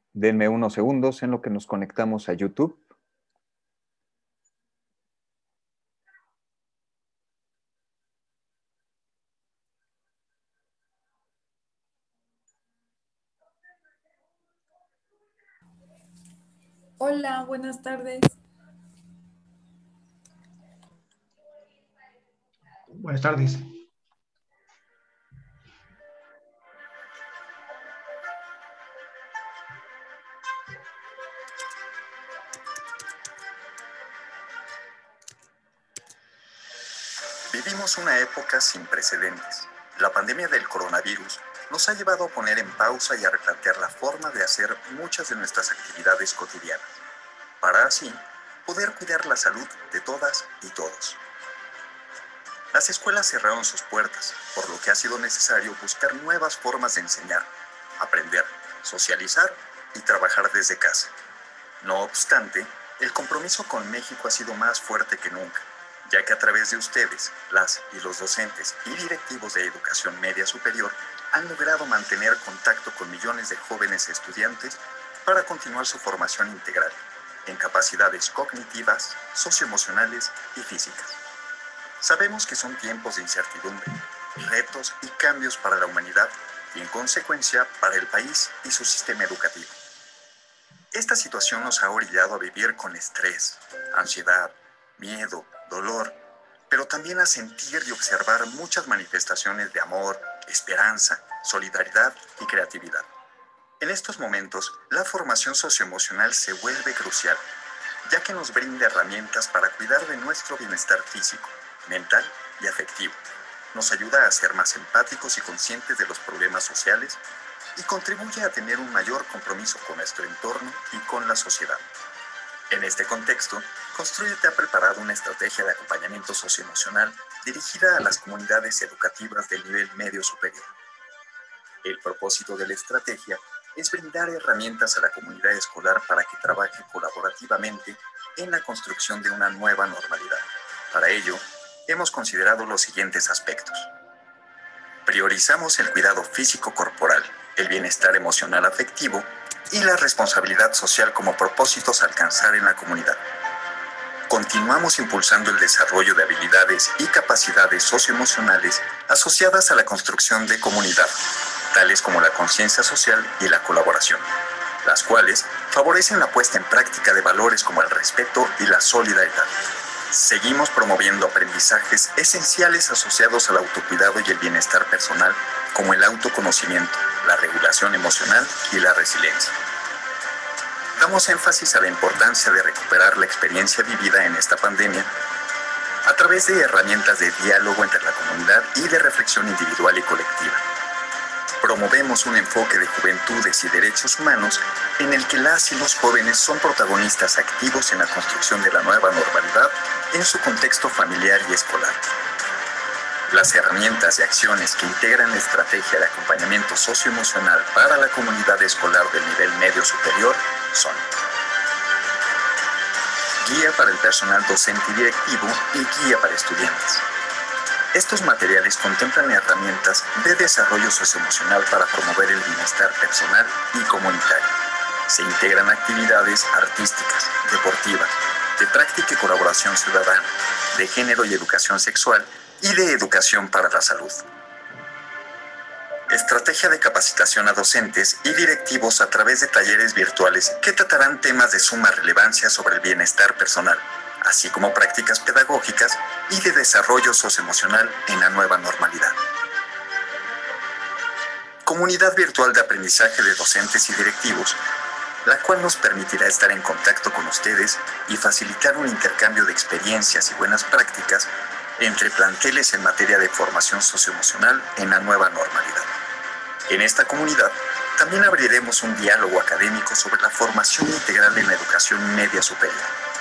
Denme unos segundos en lo que nos conectamos a YouTube. Hola, buenas tardes. Buenas tardes. Vivimos una época sin precedentes. La pandemia del coronavirus nos ha llevado a poner en pausa y a replantear la forma de hacer muchas de nuestras actividades cotidianas, para así poder cuidar la salud de todas y todos. Las escuelas cerraron sus puertas, por lo que ha sido necesario buscar nuevas formas de enseñar, aprender, socializar y trabajar desde casa. No obstante, el compromiso con México ha sido más fuerte que nunca, ya que a través de ustedes, las y los docentes y directivos de educación media superior han logrado mantener contacto con millones de jóvenes estudiantes para continuar su formación integral en capacidades cognitivas, socioemocionales y físicas. Sabemos que son tiempos de incertidumbre, retos y cambios para la humanidad y en consecuencia para el país y su sistema educativo. Esta situación nos ha orillado a vivir con estrés, ansiedad, miedo, dolor, pero también a sentir y observar muchas manifestaciones de amor, esperanza, solidaridad y creatividad. En estos momentos, la formación socioemocional se vuelve crucial, ya que nos brinda herramientas para cuidar de nuestro bienestar físico, mental y afectivo. Nos ayuda a ser más empáticos y conscientes de los problemas sociales y contribuye a tener un mayor compromiso con nuestro entorno y con la sociedad. En este contexto, Construyete ha preparado una estrategia de acompañamiento socioemocional dirigida a las comunidades educativas del nivel medio superior. El propósito de la estrategia es brindar herramientas a la comunidad escolar para que trabaje colaborativamente en la construcción de una nueva normalidad. Para ello, hemos considerado los siguientes aspectos. Priorizamos el cuidado físico-corporal, el bienestar emocional afectivo y la responsabilidad social como propósitos a alcanzar en la comunidad. Continuamos impulsando el desarrollo de habilidades y capacidades socioemocionales asociadas a la construcción de comunidad, tales como la conciencia social y la colaboración, las cuales favorecen la puesta en práctica de valores como el respeto y la solidaridad. Seguimos promoviendo aprendizajes esenciales asociados al autocuidado y el bienestar personal, como el autoconocimiento, la regulación emocional y la resiliencia. Damos énfasis a la importancia de recuperar la experiencia vivida en esta pandemia a través de herramientas de diálogo entre la comunidad y de reflexión individual y colectiva. Promovemos un enfoque de juventudes y derechos humanos en el que las y los jóvenes son protagonistas activos en la construcción de la nueva normalidad en su contexto familiar y escolar. Las herramientas y acciones que integran la estrategia de acompañamiento socioemocional para la comunidad escolar del nivel medio superior son: guía para el personal docente y directivo y guía para estudiantes. Estos materiales contemplan herramientas de desarrollo socioemocional para promover el bienestar personal y comunitario. Se integran actividades artísticas, deportivas, de práctica y colaboración ciudadana, de género y educación sexual y de educación para la salud. Estrategia de capacitación a docentes y directivos a través de talleres virtuales que tratarán temas de suma relevancia sobre el bienestar personal, así como prácticas pedagógicas y de desarrollo socioemocional en la nueva normalidad. Comunidad virtual de aprendizaje de docentes y directivos, la cual nos permitirá estar en contacto con ustedes y facilitar un intercambio de experiencias y buenas prácticas entre planteles en materia de formación socioemocional en la nueva normalidad. En esta comunidad también abriremos un diálogo académico sobre la formación integral en la educación media superior.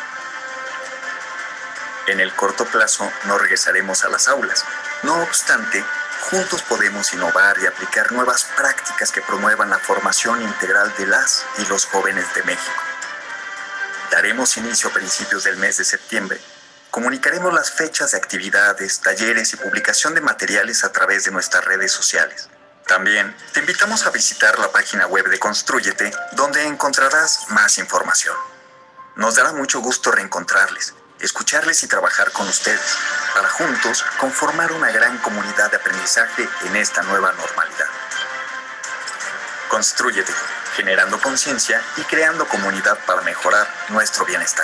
En el corto plazo no regresaremos a las aulas. No obstante, juntos podemos innovar y aplicar nuevas prácticas que promuevan la formación integral de las y los jóvenes de México. Daremos inicio a principios del mes de septiembre. Comunicaremos las fechas de actividades, talleres y publicación de materiales a través de nuestras redes sociales. También te invitamos a visitar la página web de Constrúyete, donde encontrarás más información. Nos dará mucho gusto reencontrarles, escucharles y trabajar con ustedes, para juntos conformar una gran comunidad de aprendizaje en esta nueva normalidad. Constrúyete, generando conciencia y creando comunidad para mejorar nuestro bienestar.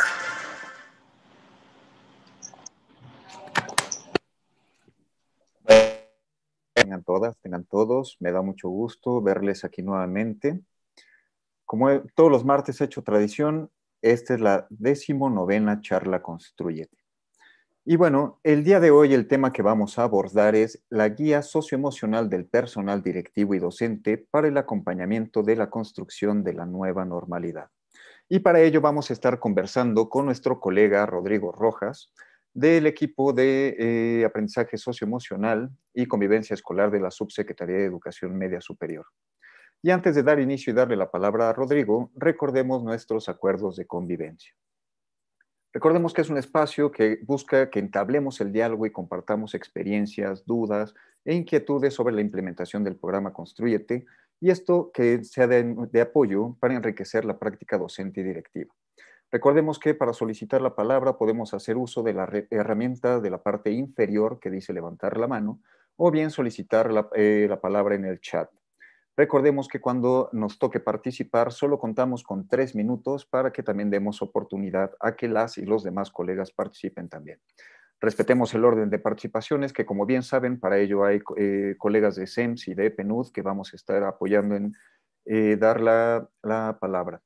Tengan todas, tengan todos. Me da mucho gusto verles aquí nuevamente. Como todos los martes hecho tradición, esta es la 19ª charla Constrúyete. Y bueno, el día de hoy el tema que vamos a abordar es la guía socioemocional del personal directivo y docente para el acompañamiento de la construcción de la nueva normalidad. Y para ello vamos a estar conversando con nuestro colega Rodrigo Rojas, del equipo de aprendizaje socioemocional y convivencia escolar de la Subsecretaría de Educación Media Superior. Y antes de dar inicio y darle la palabra a Rodrigo, recordemos nuestros acuerdos de convivencia. Recordemos que es un espacio que busca que entablemos el diálogo y compartamos experiencias, dudas e inquietudes sobre la implementación del programa Constrúyete, y esto que sea de apoyo para enriquecer la práctica docente y directiva. Recordemos que para solicitar la palabra podemos hacer uso de la herramienta de la parte inferior que dice levantar la mano, o bien solicitar la palabra en el chat. Recordemos que cuando nos toque participar solo contamos con 3 minutos para que también demos oportunidad a que las y los demás colegas participen también. Respetemos el orden de participaciones, que como bien saben, para ello hay colegas de SEMS y de PNUD que vamos a estar apoyando en dar la palabra.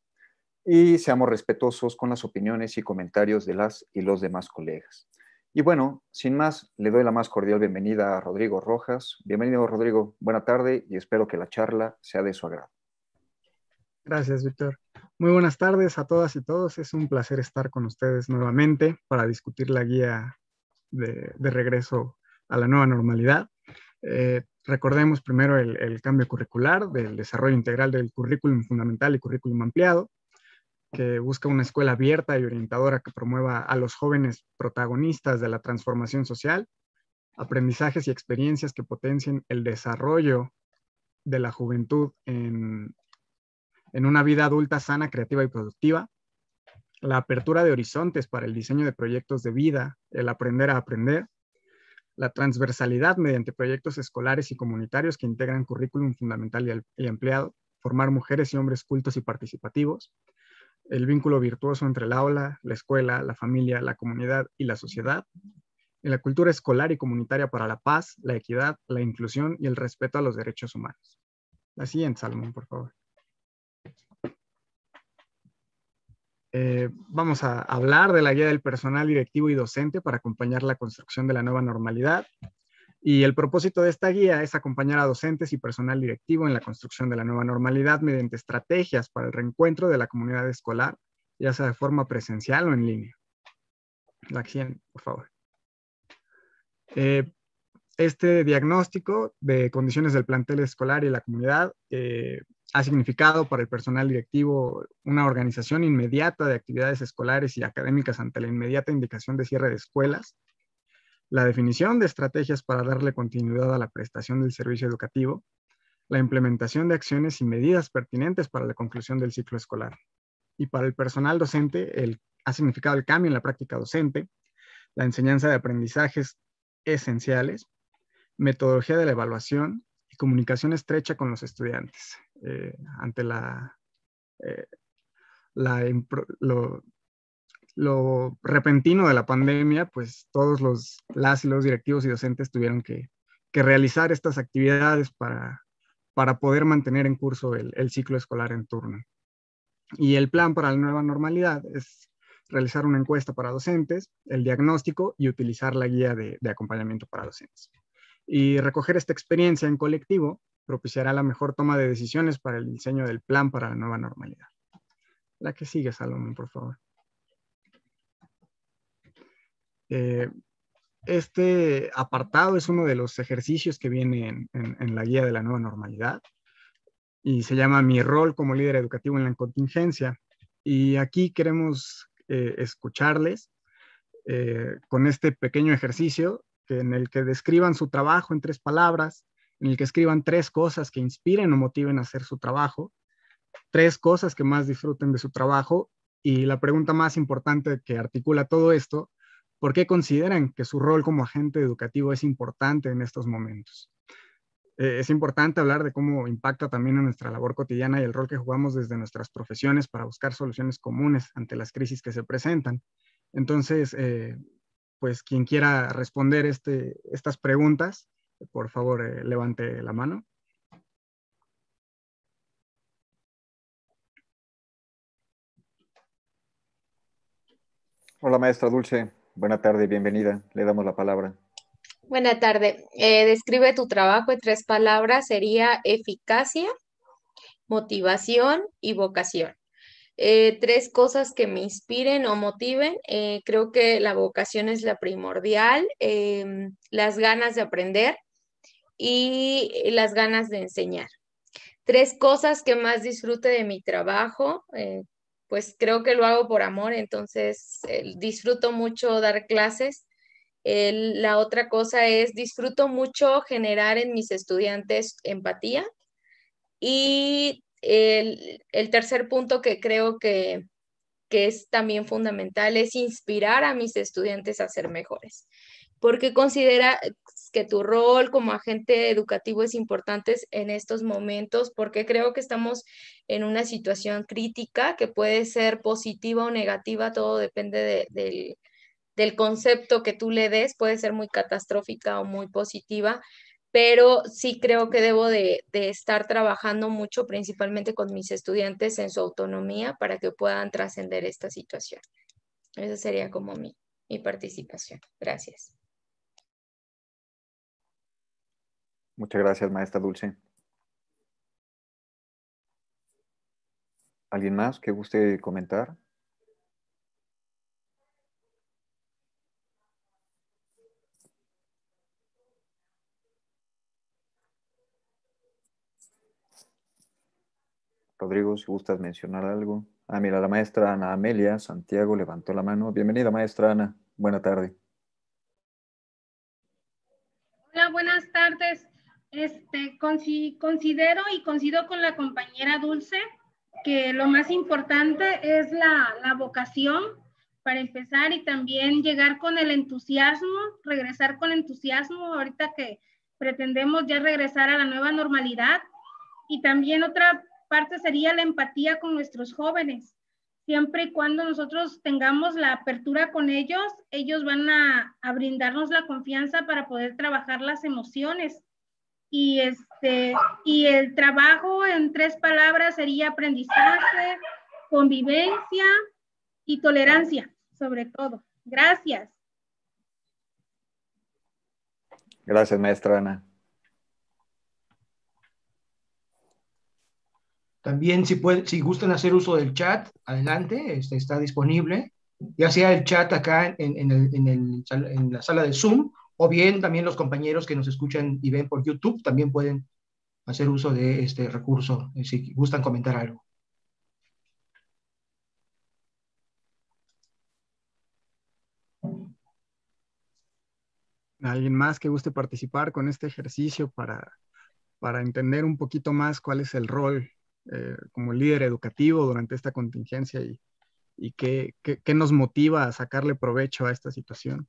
Y seamos respetuosos con las opiniones y comentarios de las y los demás colegas. Y bueno, sin más, le doy la más cordial bienvenida a Rodrigo Rojas. Bienvenido, Rodrigo. Buena tarde y espero que la charla sea de su agrado. Gracias, Víctor. Muy buenas tardes a todas y todos. Es un placer estar con ustedes nuevamente para discutir la guía de regreso a la nueva normalidad. Recordemos primero el cambio curricular del desarrollo integral del currículum fundamental y currículum ampliado, que busca una escuela abierta y orientadora que promueva a los jóvenes protagonistas de la transformación social, aprendizajes y experiencias que potencien el desarrollo de la juventud en una vida adulta sana, creativa y productiva, la apertura de horizontes para el diseño de proyectos de vida, el aprender a aprender, la transversalidad mediante proyectos escolares y comunitarios que integran currículum fundamental y ampliado, formar mujeres y hombres cultos y participativos, el vínculo virtuoso entre el aula, la escuela, la familia, la comunidad y la sociedad, en la cultura escolar y comunitaria para la paz, la equidad, la inclusión y el respeto a los derechos humanos. La siguiente, Salomón, por favor. Vamos a hablar de la guía del personal directivo y docente para acompañar la construcción de la nueva normalidad. Y el propósito de esta guía es acompañar a docentes y personal directivo en la construcción de la nueva normalidad mediante estrategias para el reencuentro de la comunidad escolar, ya sea de forma presencial o en línea. La siguiente, por favor. Este diagnóstico de condiciones del plantel escolar y la comunidad ha significado para el personal directivo una organización inmediata de actividades escolares y académicas ante la inmediata indicación de cierre de escuelas, la definición de estrategias para darle continuidad a la prestación del servicio educativo, la implementación de acciones y medidas pertinentes para la conclusión del ciclo escolar. Y para el personal docente, ha significado el cambio en la práctica docente, la enseñanza de aprendizajes esenciales, metodología de la evaluación y comunicación estrecha con los estudiantes. Ante lo repentino de la pandemia, pues todos las y los directivos y docentes tuvieron que realizar estas actividades para poder mantener en curso el ciclo escolar en turno. Y el plan para la nueva normalidad es realizar una encuesta para docentes, el diagnóstico y utilizar la guía de acompañamiento para docentes. Y recoger esta experiencia en colectivo propiciará la mejor toma de decisiones para el diseño del plan para la nueva normalidad. La que sigue, Salomón, por favor. Este apartado es uno de los ejercicios que viene en la guía de la nueva normalidad y se llama Mi rol como líder educativo en la contingencia. Y aquí queremos escucharles con este pequeño ejercicio en el que describan su trabajo en 3 palabras en el que escriban 3 cosas que inspiren o motiven a hacer su trabajo, 3 cosas que más disfruten de su trabajo, y la pregunta más importante que articula todo esto: ¿por qué consideran que su rol como agente educativo es importante en estos momentos? Es importante hablar de cómo impacta también en nuestra labor cotidiana y el rol que jugamos desde nuestras profesiones para buscar soluciones comunes ante las crisis que se presentan. Entonces, pues quien quiera responder estas preguntas, por favor, levante la mano. Hola, maestra Dulce. Buena tarde, bienvenida. Le damos la palabra. Buena tarde. Describe tu trabajo en 3 palabras. Sería eficacia, motivación y vocación. 3 cosas que me inspiren o motiven. Creo que la vocación es la primordial, las ganas de aprender y las ganas de enseñar. 3 cosas que más disfrute de mi trabajo. Pues creo que lo hago por amor, entonces disfruto mucho dar clases. La otra cosa es, disfruto mucho generar en mis estudiantes empatía. Y el tercer punto que creo que es también fundamental es inspirar a mis estudiantes a ser mejores, porque considera que tu rol como agente educativo es importante en estos momentos, porque creo que estamos en una situación crítica que puede ser positiva o negativa, todo depende del concepto que tú le des, puede ser muy catastrófica o muy positiva, pero sí creo que debo de estar trabajando mucho, principalmente con mis estudiantes, en su autonomía para que puedan trascender esta situación. Esa sería como mi participación. Gracias. Muchas gracias, maestra Dulce. ¿Alguien más que guste comentar? Rodrigo, si gustas mencionar algo. Ah, mira, la maestra Ana Amelia Santiago levantó la mano. Bienvenida, maestra Ana. Buena tarde. Hola, buenas tardes. Considero y coincido con la compañera Dulce que lo más importante es la vocación para empezar, y también llegar con el entusiasmo, regresar con entusiasmo ahorita que pretendemos ya regresar a la nueva normalidad. Y también otra parte sería la empatía con nuestros jóvenes. Siempre y cuando nosotros tengamos la apertura con ellos, ellos van a brindarnos la confianza para poder trabajar las emociones. Y el trabajo en 3 palabras sería aprendizaje, convivencia y tolerancia, sobre todo. Gracias. Gracias, maestra Ana. También si gustan hacer uso del chat, adelante, está disponible, ya sea el chat acá en la sala de Zoom, o bien también los compañeros que nos escuchan y ven por YouTube también pueden hacer uso de este recurso, si gustan comentar algo. ¿Alguien más que guste participar con este ejercicio para entender un poquito más cuál es el rol como líder educativo durante esta contingencia y qué nos motiva a sacarle provecho a esta situación?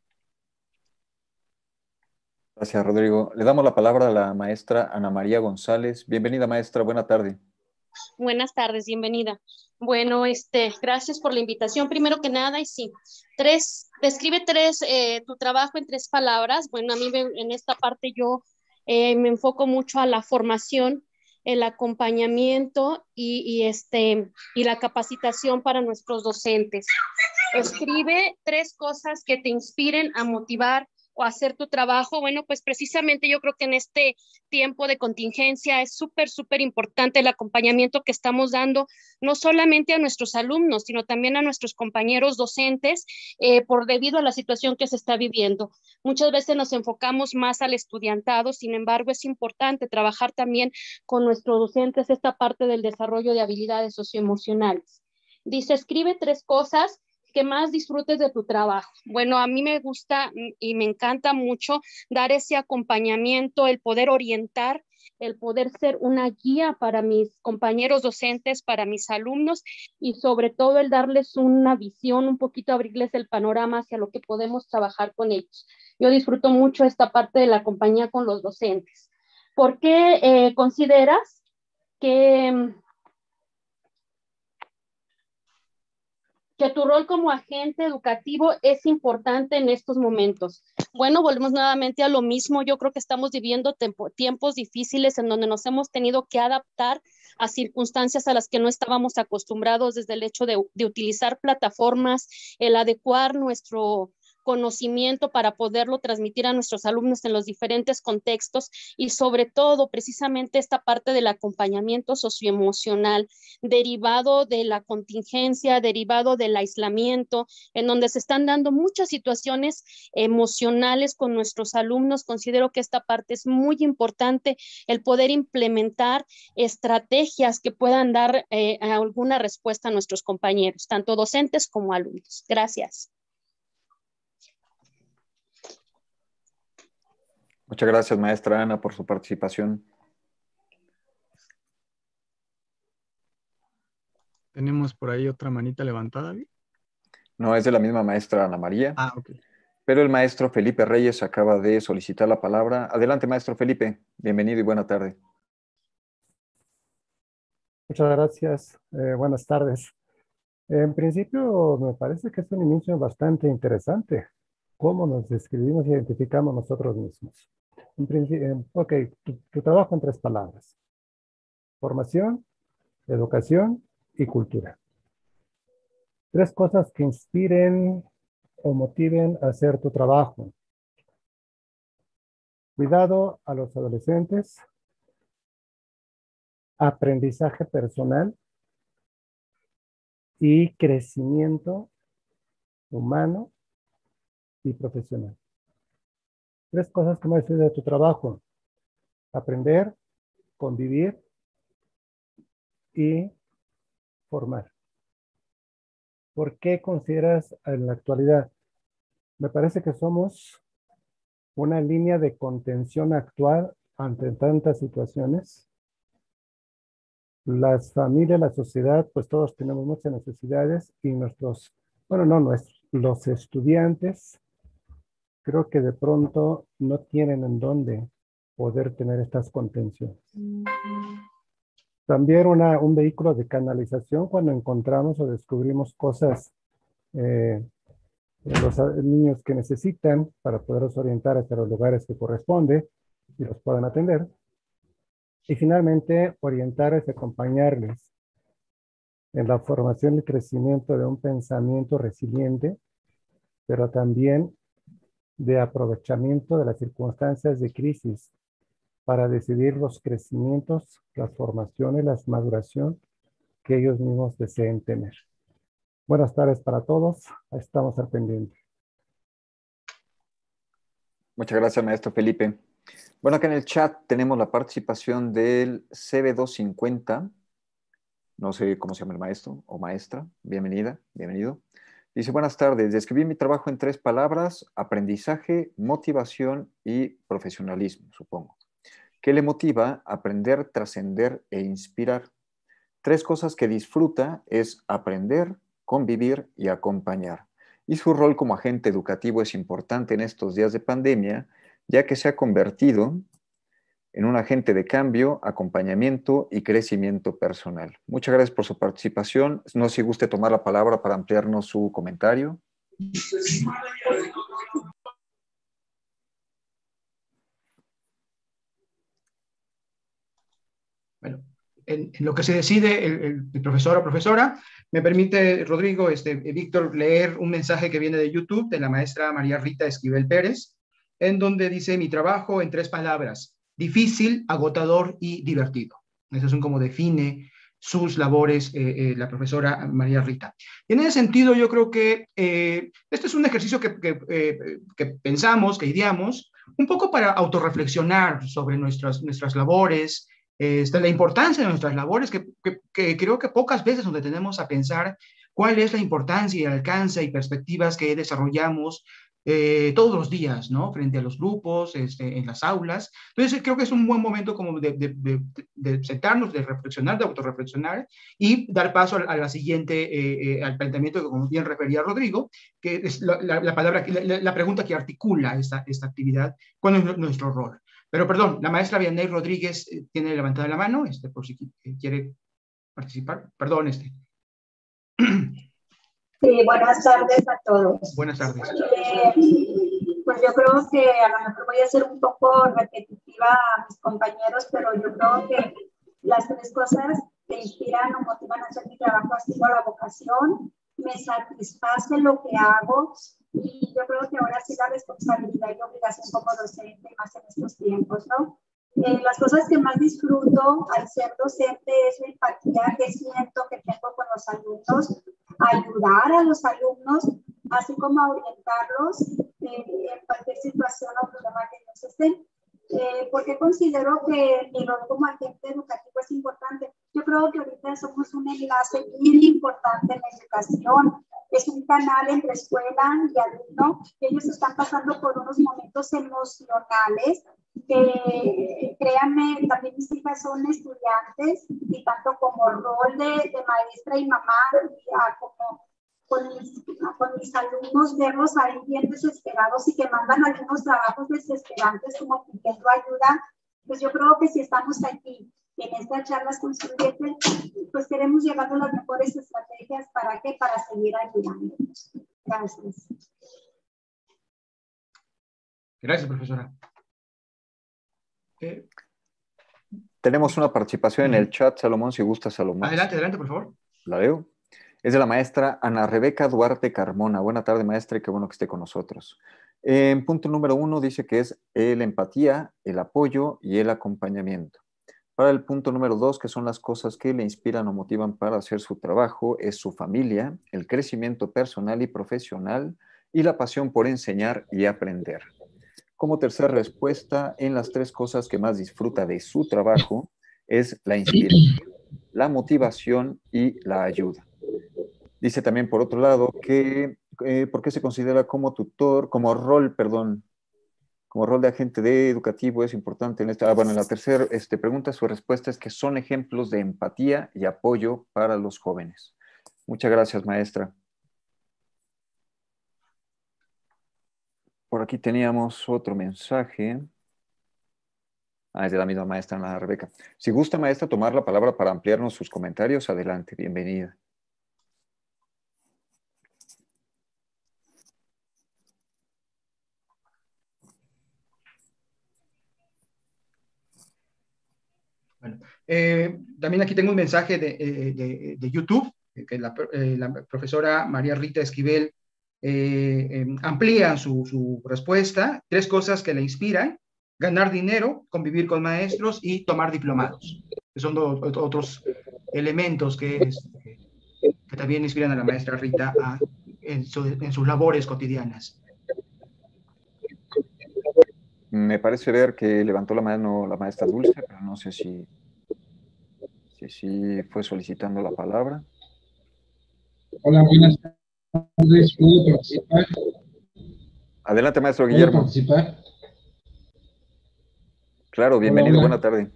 Gracias, Rodrigo. Le damos la palabra a la maestra Ana María González. Bienvenida, maestra. Buena tarde. Buenas tardes, bienvenida. Bueno, gracias por la invitación. Primero que nada, y sí, describe tu trabajo en 3 palabras. Bueno, a mí en esta parte yo me enfoco mucho a la formación, el acompañamiento y la capacitación para nuestros docentes. Escribe 3 cosas que te inspiren a motivar o hacer tu trabajo. Bueno, pues precisamente yo creo que en este tiempo de contingencia es súper importante el acompañamiento que estamos dando, no solamente a nuestros alumnos, sino también a nuestros compañeros docentes, debido a la situación que se está viviendo. Muchas veces nos enfocamos más al estudiantado, sin embargo, es importante trabajar también con nuestros docentes esta parte del desarrollo de habilidades socioemocionales. Dice, escribe 3 cosas que más disfrutes de tu trabajo. Bueno, a mí me gusta y me encanta mucho dar ese acompañamiento, el poder orientar, el poder ser una guía para mis compañeros docentes, para mis alumnos y sobre todo el darles una visión, un poquito abrirles el panorama hacia lo que podemos trabajar con ellos. Yo disfruto mucho esta parte de la compañía con los docentes. ¿Por qué consideras que tu rol como agente educativo es importante en estos momentos? Bueno, volvemos nuevamente a lo mismo. Yo creo que estamos viviendo tiempos difíciles en donde nos hemos tenido que adaptar a circunstancias a las que no estábamos acostumbrados, desde el hecho de utilizar plataformas, el adecuar nuestro conocimiento para poderlo transmitir a nuestros alumnos en los diferentes contextos y sobre todo precisamente esta parte del acompañamiento socioemocional derivado de la contingencia, derivado del aislamiento, en donde se están dando muchas situaciones emocionales con nuestros alumnos. Considero que esta parte es muy importante, el poder implementar estrategias que puedan dar alguna respuesta a nuestros compañeros, tanto docentes como alumnos. Gracias. Muchas gracias, maestra Ana, por su participación. Tenemos por ahí otra manita levantada, ¿sí? No, es de la misma maestra Ana María. Ah, ok. Pero el maestro Felipe Reyes acaba de solicitar la palabra. Adelante, maestro Felipe. Bienvenido y buena tarde. Muchas gracias. Buenas tardes. En principio, me parece que es un inicio bastante interesante. ¿Cómo nos describimos e identificamos nosotros mismos? En principio, ok, tu trabajo en 3 palabras. Formación, educación y cultura. 3 cosas que inspiren o motiven a hacer tu trabajo. Cuidado a los adolescentes, aprendizaje personal y crecimiento humano y profesional. 3 cosas que me deciden de tu trabajo: aprender, convivir y formar. ¿Por qué consideras en la actualidad? Me parece que somos una línea de contención actual ante tantas situaciones. Las familias, la sociedad, pues todos tenemos muchas necesidades y nuestros, bueno, no nuestros, los estudiantes creo que de pronto no tienen en dónde poder tener estas contenciones. También un vehículo de canalización cuando encontramos o descubrimos cosas los niños que necesitan para poderlos orientar hacia los lugares que corresponde y los puedan atender. Y finalmente, orientarles y acompañarles en la formación y crecimiento de un pensamiento resiliente, pero también de aprovechamiento de las circunstancias de crisis para decidir los crecimientos, las formaciones, la maduración que ellos mismos deseen tener. Buenas tardes para todos. Estamos al pendiente. Muchas gracias, maestro Felipe. Bueno, acá en el chat tenemos la participación del CB250. No sé cómo se llama el maestro o maestra. Bienvenida, bienvenido. Dice, buenas tardes. Describí mi trabajo en 3 palabras: aprendizaje, motivación y profesionalismo, supongo. ¿Qué le motiva? Aprender, trascender e inspirar. 3 cosas que disfruta es aprender, convivir y acompañar. Y su rol como agente educativo es importante en estos días de pandemia, ya que se ha convertido en un agente de cambio, acompañamiento y crecimiento personal. Muchas gracias por su participación. No sé si guste tomar la palabra para ampliarnos su comentario. Bueno, en lo que se decide el profesor o profesora, me permite, Rodrigo, Víctor, leer un mensaje que viene de YouTube de la maestra María Rita Esquivel Pérez, en donde dice: mi trabajo en 3 palabras: difícil, agotador y divertido. Eso es como define sus labores la profesora María Rita. Y en ese sentido, yo creo que este es un ejercicio que pensamos, que ideamos, un poco para autorreflexionar sobre nuestras labores, la importancia de nuestras labores, que creo que pocas veces nos detenemos a pensar cuál es la importancia y alcance y perspectivas que desarrollamos todos los días, ¿no? Frente a los grupos, en las aulas. Entonces, creo que es un buen momento como de sentarnos, de reflexionar, de autorreflexionar y dar paso a la siguiente, al planteamiento que, como bien refería Rodrigo, que es la pregunta que articula esta actividad, ¿cuál es nuestro rol? Pero, perdón, la maestra Vianney Rodríguez tiene levantada la mano, por si quiere participar. Perdón, Sí, buenas tardes a todos. Buenas tardes. Pues yo creo que a lo mejor voy a ser un poco repetitiva a mis compañeros, pero yo creo que las tres cosas que inspiran o motivan a hacer mi trabajo ha sido la vocación, me satisface lo que hago y yo creo que ahora sí la responsabilidad y obligación como docente, más en estos tiempos, ¿no? Las cosas que más disfruto al ser docente es la empatía que siento que tengo con los alumnos, ayudar a los alumnos, así como a orientarlos en cualquier situación o problema que ellos estén. Porque considero que mi rol como agente educativo es importante. Yo creo que ahorita somos un enlace bien importante en la educación. Es un canal entre escuela y alumno. Ellos están pasando por unos momentos emocionales que, créanme, también mis hijas son estudiantes y tanto como rol de maestra y mamá, como con mis alumnos, verlos ahí bien desesperados y que mandan algunos trabajos desesperantes como pidiendo ayuda, pues yo creo que si estamos aquí en estas charlas construyentes, pues queremos llevar las mejores estrategias ¿para qué? Para seguir ayudándonos. Gracias. Gracias, profesora. Tenemos una participación en el chat, Salomón, si gusta, Salomón. Adelante, por favor. La leo. Es de la maestra Ana Rebeca Duarte Carmona. Buena tarde, maestra, y qué bueno que esté con nosotros. En punto número 1 dice que es la empatía, el apoyo y el acompañamiento. Para el punto número 2, que son las cosas que le inspiran o motivan para hacer su trabajo, es su familia, el crecimiento personal y profesional y la pasión por enseñar y aprender. Como tercera respuesta, en las tres cosas que más disfruta de su trabajo es la inspiración, la motivación y la ayuda. Dice también, por otro lado, que ¿por qué se considera como tutor, como rol de agente educativo es importante en esta? Bueno, en la tercera pregunta, su respuesta es que son ejemplos de empatía y apoyo para los jóvenes. Muchas gracias, maestra. Por aquí teníamos otro mensaje. Es de la misma maestra Ana Rebeca. Si gusta, maestra, tomar la palabra para ampliarnos sus comentarios, adelante, bienvenida. Bueno, también aquí tengo un mensaje de YouTube, que la profesora María Rita Esquivel amplía su respuesta. Tres cosas que le inspiran: ganar dinero, convivir con maestros y tomar diplomados. Que son otros elementos que también inspiran a la maestra Rita en sus labores cotidianas. Me parece ver que levantó la mano la maestra Dulce, pero no sé si fue solicitando la palabra. Hola, buenas tardes. ¿Puedo participar? Adelante, maestro Guillermo. ¿Puedo participar? Claro, bienvenido, hola. Buena tarde.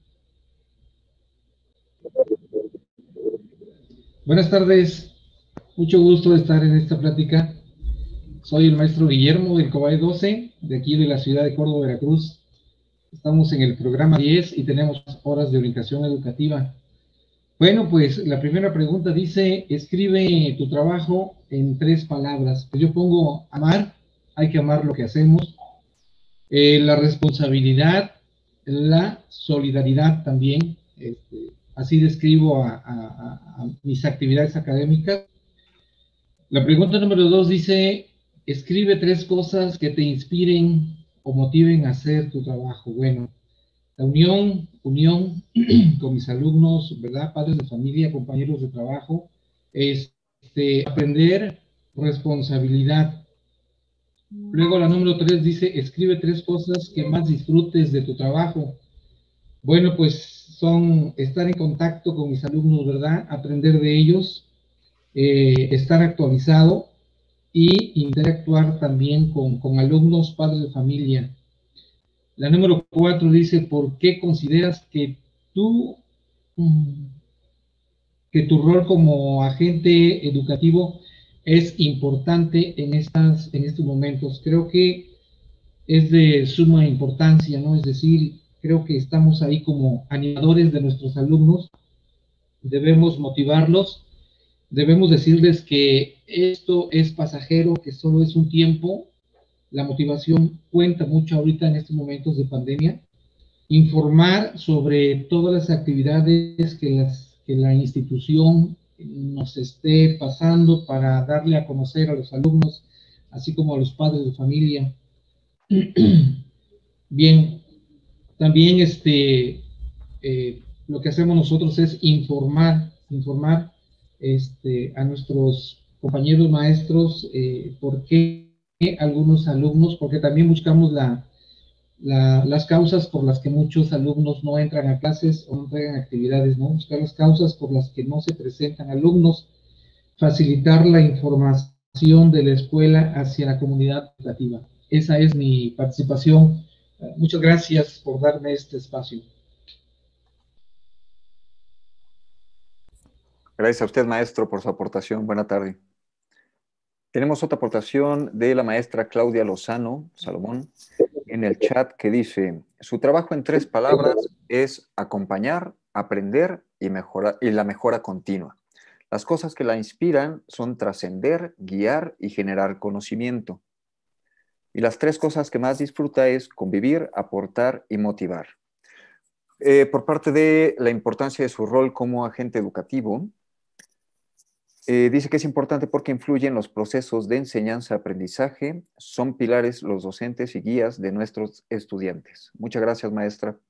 Buenas tardes. Mucho gusto de estar en esta plática. Soy el maestro Guillermo del COBAE 12, de aquí de la ciudad de Córdoba, Veracruz. Estamos en el programa 10 y tenemos horas de orientación educativa. Bueno, pues la primera pregunta dice, escribe tu trabajo en 3 palabras. Pues yo pongo amar, hay que amar lo que hacemos. La responsabilidad, la solidaridad también. Así describo a mis actividades académicas. La pregunta número 2 dice, escribe 3 cosas que te inspiren o motiven a hacer tu trabajo. Bueno, la unión con mis alumnos, ¿verdad? Padres de familia, compañeros de trabajo. Aprender, responsabilidad. Luego la número 3 dice, escribe 3 cosas que más disfrutes de tu trabajo. Bueno, pues son estar en contacto con mis alumnos, ¿verdad? Aprender de ellos. estar actualizado y interactuar también con alumnos, padres de familia. La número 4 dice, ¿por qué consideras que tú, que tu rol como agente educativo es importante en estos momentos? Creo que es de suma importancia, ¿no? Es decir, creo que estamos ahí como animadores de nuestros alumnos, debemos motivarlos, debemos decirles que esto es pasajero, que solo es un tiempo. La motivación cuenta mucho ahorita en estos momentos de pandemia. Informar sobre todas las actividades que la institución nos esté pasando para darle a conocer a los alumnos, así como a los padres de familia. Bien, también lo que hacemos nosotros es informar a nuestros compañeros maestros por qué algunos alumnos, porque también buscamos las causas por las que muchos alumnos no entran a clases o no entregan actividades, ¿no? Buscar las causas por las que no se presentan alumnos, facilitar la información de la escuela hacia la comunidad educativa. Esa es mi participación. Muchas gracias por darme este espacio. Gracias a usted, maestro, por su aportación. Buena tarde. Tenemos otra aportación de la maestra Claudia Lozano Salomón en el chat que dice, su trabajo en 3 palabras es acompañar, aprender y la mejora continua. Las cosas que la inspiran son trascender, guiar y generar conocimiento. Y las 3 cosas que más disfruta es convivir, aportar y motivar. Por parte de la importancia de su rol como agente educativo, dice que es importante porque influye en los procesos de enseñanza-aprendizaje, son pilares los docentes y guías de nuestros estudiantes. Muchas gracias, maestra.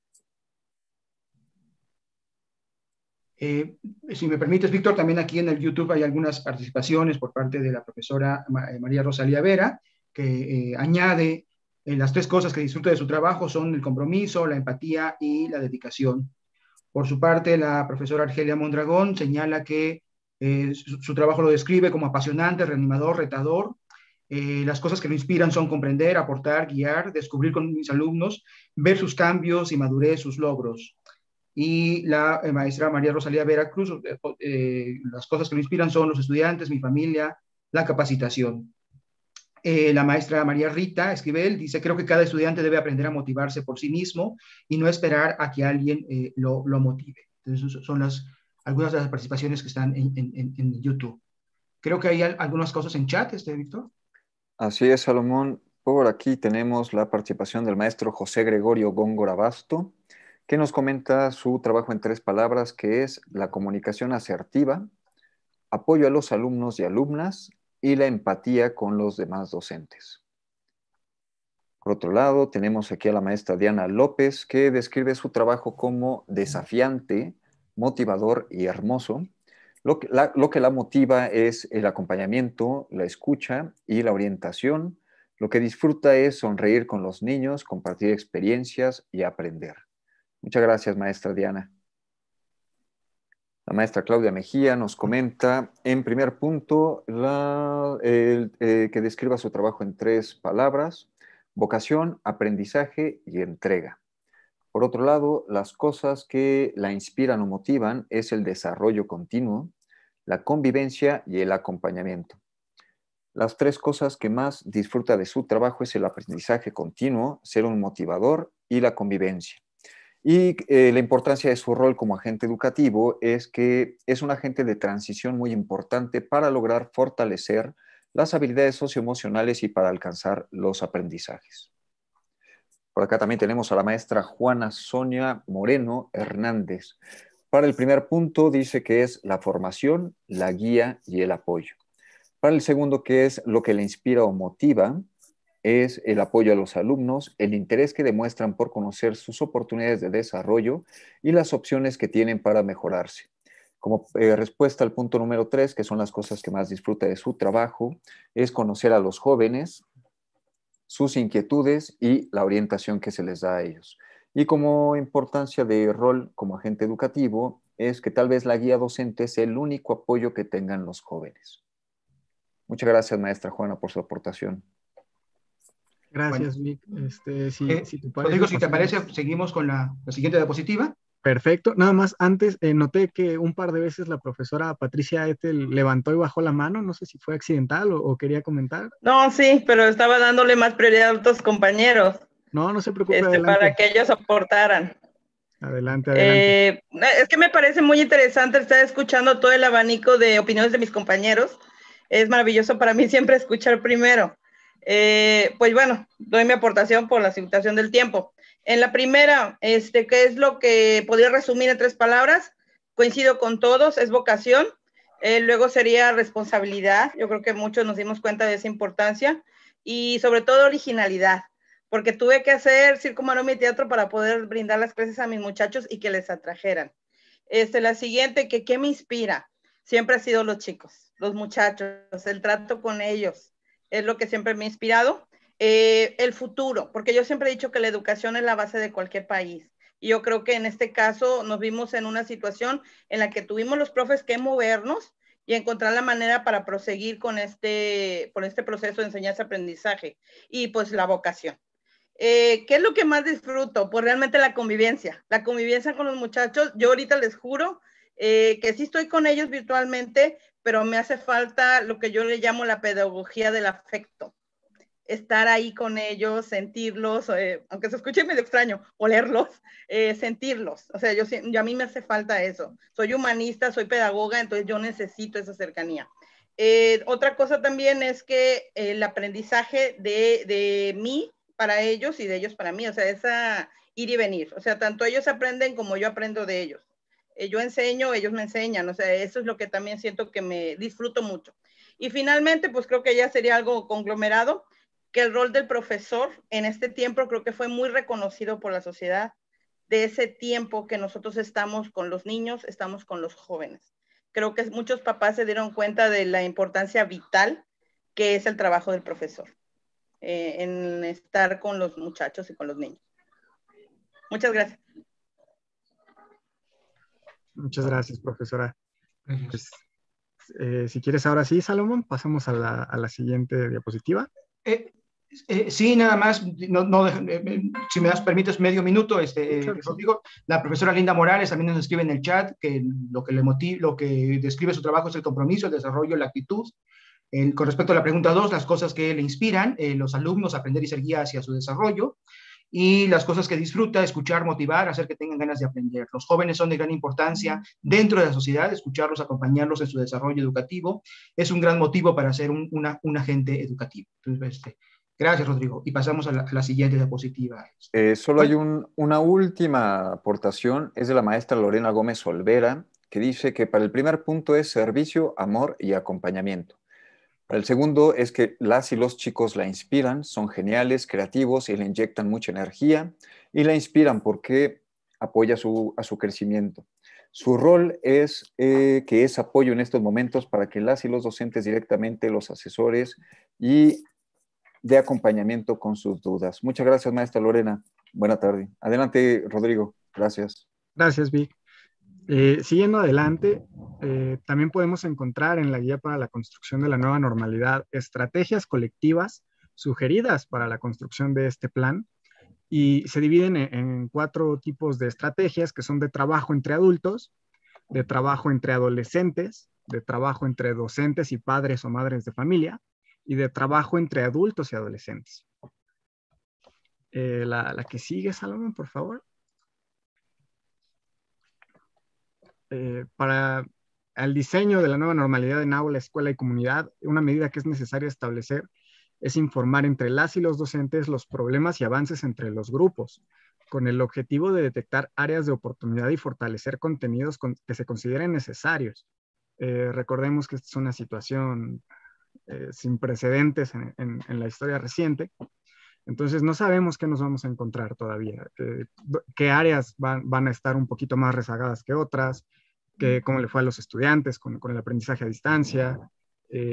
Si me permites, Víctor, también aquí en el YouTube hay algunas participaciones por parte de la profesora María Rosalía Vera, que añade las 3 cosas que disfruta de su trabajo son el compromiso, la empatía y la dedicación. Por su parte, la profesora Argelia Mondragón señala que su trabajo lo describe como apasionante, reanimador, retador. Las cosas que lo inspiran son comprender, aportar, guiar, descubrir con mis alumnos, ver sus cambios y madurez, sus logros. Y la maestra María Rosalía Veracruz, las cosas que lo inspiran son los estudiantes, mi familia, la capacitación. La maestra María Rita Esquivel dice, creo que cada estudiante debe aprender a motivarse por sí mismo y no esperar a que alguien lo motive. Entonces, son algunas de las participaciones que están en YouTube. Creo que hay algunas cosas en chat, Víctor. Así es, Salomón. Por aquí tenemos la participación del maestro José Gregorio Góngora Basto, que nos comenta su trabajo en 3 palabras, que es la comunicación asertiva, apoyo a los alumnos y alumnas y la empatía con los demás docentes. Por otro lado, tenemos aquí a la maestra Diana López, que describe su trabajo como desafiante, motivador y hermoso. Lo que la motiva es el acompañamiento, la escucha y la orientación. Lo que disfruta es sonreír con los niños, compartir experiencias y aprender. Muchas gracias, maestra Diana. La maestra Claudia Mejía nos comenta, en primer punto, que describa su trabajo en 3 palabras, vocación, aprendizaje y entrega. Por otro lado, las cosas que la inspiran o motivan es el desarrollo continuo, la convivencia y el acompañamiento. Las 3 cosas que más disfruta de su trabajo es el aprendizaje continuo, ser un motivador y la convivencia. Y la importancia de su rol como agente educativo es que es un agente de transición muy importante para lograr fortalecer las habilidades socioemocionales y para alcanzar los aprendizajes. Por acá también tenemos a la maestra Juana Sonia Moreno Hernández. Para el primer punto dice que es la formación, la guía y el apoyo. Para el segundo, que es lo que le inspira o motiva, es el apoyo a los alumnos, el interés que demuestran por conocer sus oportunidades de desarrollo y las opciones que tienen para mejorarse. Como respuesta al punto número 3, que son las cosas que más disfruta de su trabajo, es conocer a los jóvenes, sus inquietudes y la orientación que se les da a ellos. Y como importancia de rol como agente educativo, es que tal vez la guía docente es el único apoyo que tengan los jóvenes. Muchas gracias, maestra Juana, por su aportación. Gracias, Bueno. Vic. Si te parece, Rodrigo, si te pasamos. parece, seguimos con la siguiente diapositiva. Perfecto. Nada más antes, noté que un par de veces la profesora Patricia Ethel levantó y bajó la mano. No sé si fue accidental o quería comentar. No, sí, pero estaba dándole más prioridad a otros compañeros. No se preocupe, adelante. Para que ellos aportaran. Adelante, adelante. Es que me parece muy interesante estar escuchando todo el abanico de opiniones de mis compañeros. Es maravilloso para mí siempre escuchar primero. Pues bueno, doy mi aportación por la situación del tiempo. En la primera, ¿qué es lo que podría resumir en 3 palabras? Coincido con todos, es vocación. Luego sería responsabilidad. Yo creo que muchos nos dimos cuenta de esa importancia. Y sobre todo originalidad, porque tuve que hacer circo, maroma y teatro para poder brindar las clases a mis muchachos y que les atrajeran. La siguiente, ¿qué me inspira? Siempre ha sido los chicos, los muchachos, el trato con ellos, es lo que siempre me ha inspirado. El futuro, porque yo siempre he dicho que la educación es la base de cualquier país. Y yo creo que en este caso nos vimos en una situación en la que tuvimos los profes que movernos y encontrar la manera para proseguir con este proceso de enseñanza-aprendizaje. Y pues la vocación. ¿Qué es lo que más disfruto? Pues realmente la convivencia con los muchachos. Yo ahorita les juro que sí estoy con ellos virtualmente, pero me hace falta lo que yo le llamo la pedagogía del afecto. Estar ahí con ellos, sentirlos, aunque se escuche medio extraño, olerlos, sentirlos. O sea, a mí me hace falta eso. Soy humanista, soy pedagoga, entonces yo necesito esa cercanía. Otra cosa también es que el aprendizaje de mí para ellos y de ellos para mí, o sea, esa ir y venir. O sea, tanto ellos aprenden como yo aprendo de ellos. Yo enseño, ellos me enseñan. O sea, eso es lo que también siento que me disfruto mucho. Y finalmente, pues creo que ya sería algo conglomerado, que el rol del profesor en este tiempo creo que fue muy reconocido por la sociedad, de ese tiempo que nosotros estamos con los niños, estamos con los jóvenes. Creo que muchos papás se dieron cuenta de la importancia vital que es el trabajo del profesor, en estar con los muchachos y con los niños. Muchas gracias. Muchas gracias, profesora. Pues, si quieres ahora sí, Salomón, pasamos a la siguiente diapositiva. Sí, nada más, si me permites medio minuto, Rodrigo, la profesora Linda Morales también nos escribe en el chat que lo que describe su trabajo es el compromiso, el desarrollo, la actitud. Con respecto a la pregunta 2, las cosas que le inspiran, los alumnos, aprender y ser guía hacia su desarrollo, y las cosas que disfruta, escuchar, motivar, hacer que tengan ganas de aprender. Los jóvenes son de gran importancia dentro de la sociedad, escucharlos, acompañarlos en su desarrollo educativo, es un gran motivo para ser un agente educativo. Entonces, gracias, Rodrigo. Y pasamos a la siguiente diapositiva. Solo hay una última aportación, es de la maestra Lorena Gómez Olvera, que dice que para el primer punto es servicio, amor y acompañamiento. Para el segundo es que las y los chicos la inspiran, son geniales, creativos y le inyectan mucha energía y la inspiran porque apoya a su crecimiento. Su rol es que es apoyo en estos momentos para que las y los docentes directamente, los asesores y de acompañamiento con sus dudas. Muchas gracias, maestra Lorena. Buena tarde. Adelante, Rodrigo. Gracias. Gracias, Vic. Siguiendo adelante, también podemos encontrar en la guía para la construcción de la nueva normalidad estrategias colectivas sugeridas para la construcción de este plan y se dividen en 4 tipos de estrategias que son de trabajo entre adultos, de trabajo entre adolescentes, de trabajo entre docentes y padres o madres de familia y de trabajo entre adultos y adolescentes. La que sigue, Salomón, por favor. Para el diseño de la nueva normalidad en aula, escuela y comunidad, una medida que es necesaria establecer es informar entre las y los docentes los problemas y avances entre los grupos, con el objetivo de detectar áreas de oportunidad y fortalecer contenidos que se consideren necesarios. Recordemos que esta es una situación sin precedentes en la historia reciente. Entonces no sabemos qué nos vamos a encontrar todavía, qué áreas van a estar un poquito más rezagadas que otras, cómo le fue a los estudiantes con el aprendizaje a distancia,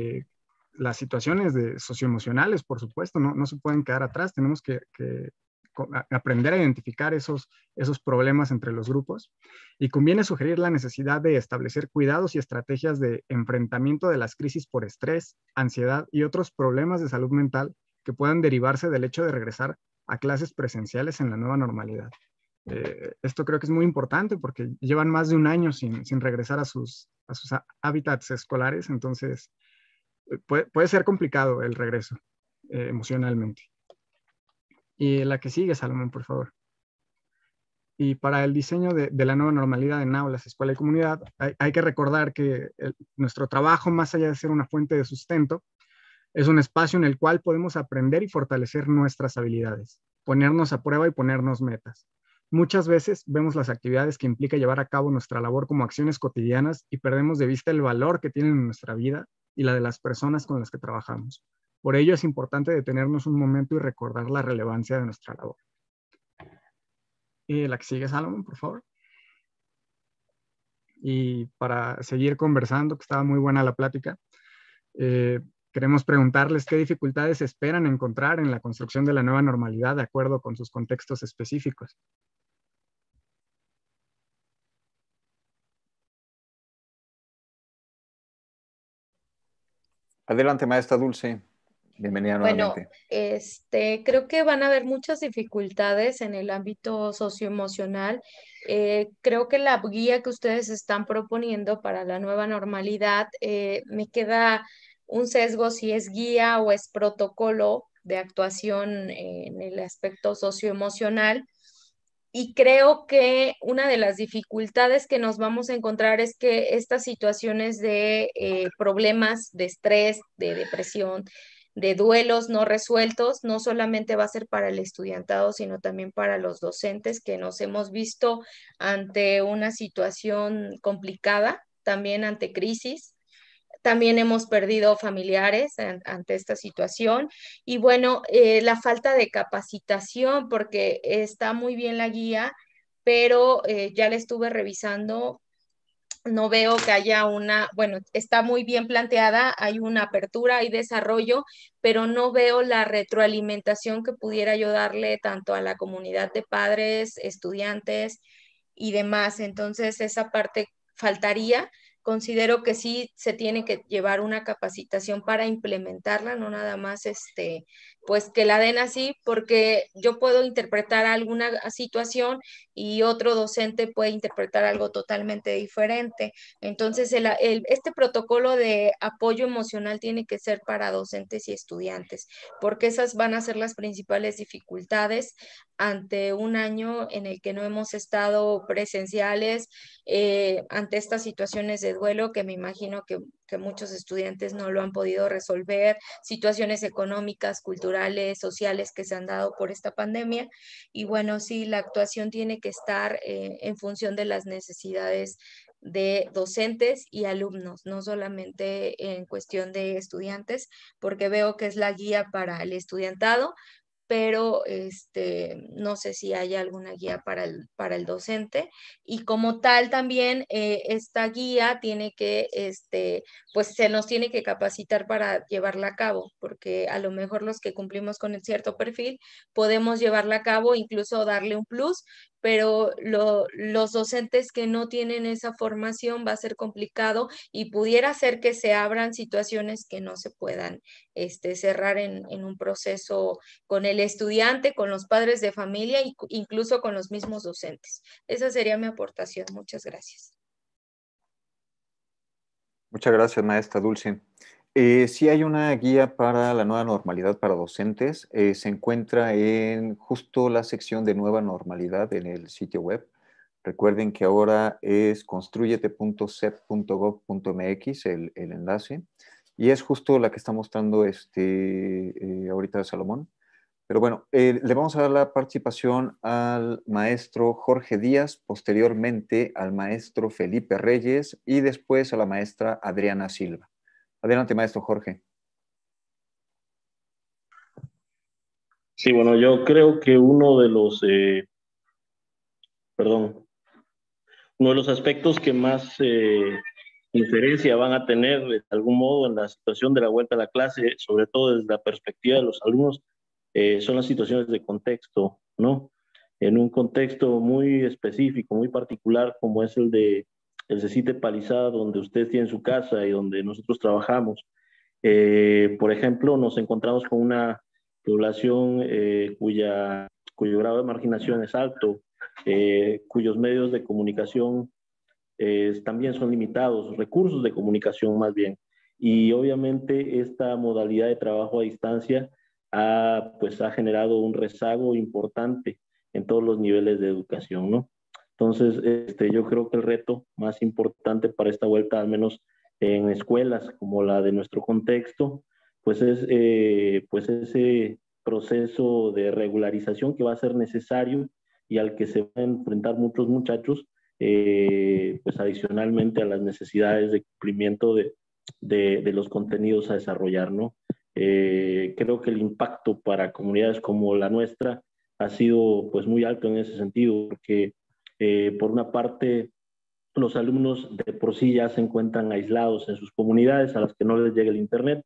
las situaciones socioemocionales, por supuesto, no se pueden quedar atrás, tenemos que aprender a identificar esos problemas entre los grupos. Y conviene sugerir la necesidad de establecer cuidados y estrategias de enfrentamiento de las crisis por estrés, ansiedad y otros problemas de salud mental que puedan derivarse del hecho de regresar a clases presenciales en la nueva normalidad. Esto creo que es muy importante porque llevan más de un año sin regresar a sus hábitats escolares, entonces puede ser complicado el regreso emocionalmente. Y la que sigue, Salomón, por favor. Y para el diseño de la nueva normalidad en aulas, escuela y comunidad, hay que recordar que nuestro trabajo, más allá de ser una fuente de sustento, es un espacio en el cual podemos aprender y fortalecer nuestras habilidades, ponernos a prueba y ponernos metas. Muchas veces vemos las actividades que implica llevar a cabo nuestra labor como acciones cotidianas y perdemos de vista el valor que tienen en nuestra vida y la de las personas con las que trabajamos. Por ello es importante detenernos un momento y recordar la relevancia de nuestra labor. La que sigue, Salomón, por favor. Y para seguir conversando, que estaba muy buena la plática, queremos preguntarles qué dificultades esperan encontrar en la construcción de la nueva normalidad de acuerdo con sus contextos específicos. Adelante, maestra Dulce. Bienvenida nuevamente. Bueno, creo que van a haber muchas dificultades en el ámbito socioemocional. Creo que la guía que ustedes están proponiendo para la nueva normalidad, me queda un sesgo si es guía o es protocolo de actuación en el aspecto socioemocional. Y creo que una de las dificultades que nos vamos a encontrar es que estas situaciones de problemas de estrés, de depresión, de duelos no resueltos, no solamente va a ser para el estudiantado, sino también para los docentes que nos hemos visto ante una situación complicada, también ante crisis. También hemos perdido familiares ante esta situación y bueno, la falta de capacitación, porque está muy bien la guía, pero ya la estuve revisando, no veo que haya bueno, está muy bien planteada, hay una apertura, hay desarrollo, pero no veo la retroalimentación que pudiera yo darle tanto a la comunidad de padres, estudiantes y demás. Entonces, esa parte faltaría. Considero que sí se tiene que llevar una capacitación para implementarla, no nada más pues que la den así, porque yo puedo interpretar alguna situación y otro docente puede interpretar algo totalmente diferente. Entonces, este protocolo de apoyo emocional tiene que ser para docentes y estudiantes, porque esas van a ser las principales dificultades ante un año en el que no hemos estado presenciales, ante estas situaciones de duelo que me imagino que muchos estudiantes no lo han podido resolver, situaciones económicas, culturales, sociales que se han dado por esta pandemia. Y bueno, sí, la actuación tiene que estar en función de las necesidades de docentes y alumnos, no solamente en cuestión de estudiantes, porque veo que es la guía para el estudiantado, pero no sé si hay alguna guía para el docente. Y como tal también esta guía tiene que, pues se nos tiene que capacitar para llevarla a cabo, porque a lo mejor los que cumplimos con el cierto perfil podemos llevarla a cabo, incluso darle un plus, pero los docentes que no tienen esa formación va a ser complicado y pudiera ser que se abran situaciones que no se puedan cerrar en un proceso con el estudiante, con los padres de familia e incluso con los mismos docentes. Esa sería mi aportación. Muchas gracias. Muchas gracias, maestra Dulce. Sí hay una guía para la nueva normalidad para docentes. Se encuentra en justo la sección de nueva normalidad en el sitio web. Recuerden que ahora es construyete.cep.gov.mx el enlace. Y es justo la que está mostrando ahorita Salomón. Pero bueno, le vamos a dar la participación al maestro Jorge Díaz, posteriormente al maestro Felipe Reyes y después a la maestra Adriana Silva. Adelante, maestro Jorge. Sí, bueno, yo creo que uno de los aspectos que más inferencia van a tener de algún modo en la situación de la vuelta a la clase, sobre todo desde la perspectiva de los alumnos, son las situaciones de contexto, ¿no? En un contexto muy específico, muy particular, como es el de el CECITE Palizada, donde usted tiene su casa y donde nosotros trabajamos. Por ejemplo, nos encontramos con una población cuyo grado de marginación es alto, cuyos medios de comunicación también son limitados, recursos de comunicación más bien. Y obviamente esta modalidad de trabajo a distancia pues ha generado un rezago importante en todos los niveles de educación, ¿no? Entonces, yo creo que el reto más importante para esta vuelta, al menos en escuelas como la de nuestro contexto, pues es pues ese proceso de regularización que va a ser necesario y al que se van a enfrentar muchos muchachos, pues adicionalmente a las necesidades de cumplimiento de los contenidos a desarrollar, ¿no? Creo que el impacto para comunidades como la nuestra ha sido pues muy alto en ese sentido, porque por una parte los alumnos de por sí ya se encuentran aislados en sus comunidades a las que no les llega el internet,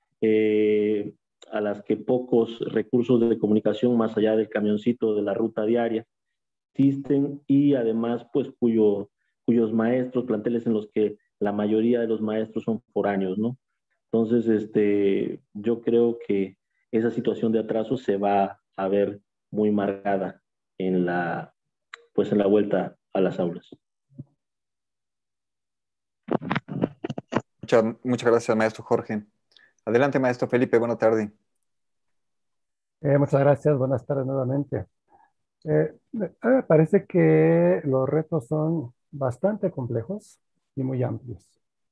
a las que pocos recursos de comunicación más allá del camioncito de la ruta diaria existen, y además pues cuyos maestros, planteles en los que la mayoría de los maestros son foráneos, ¿no? Entonces, yo creo que esa situación de atraso se va a ver muy marcada en la vuelta a las aulas. Muchas gracias, maestro Jorge. Adelante, maestro Felipe, buena tarde. Muchas gracias, buenas tardes nuevamente. Me parece que los retos son bastante complejos y muy amplios.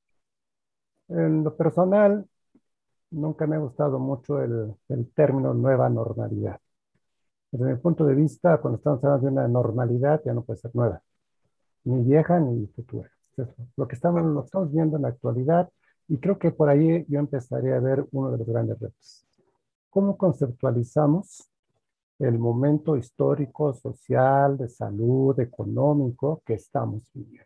En lo personal, nunca me ha gustado mucho el término nueva normalidad. Desde mi punto de vista, cuando estamos hablando de una normalidad, ya no puede ser nueva, ni vieja ni futura. Lo que lo estamos viendo en la actualidad, y creo que por ahí yo empezaría a ver uno de los grandes retos. ¿Cómo conceptualizamos el momento histórico, social, de salud, económico que estamos viviendo?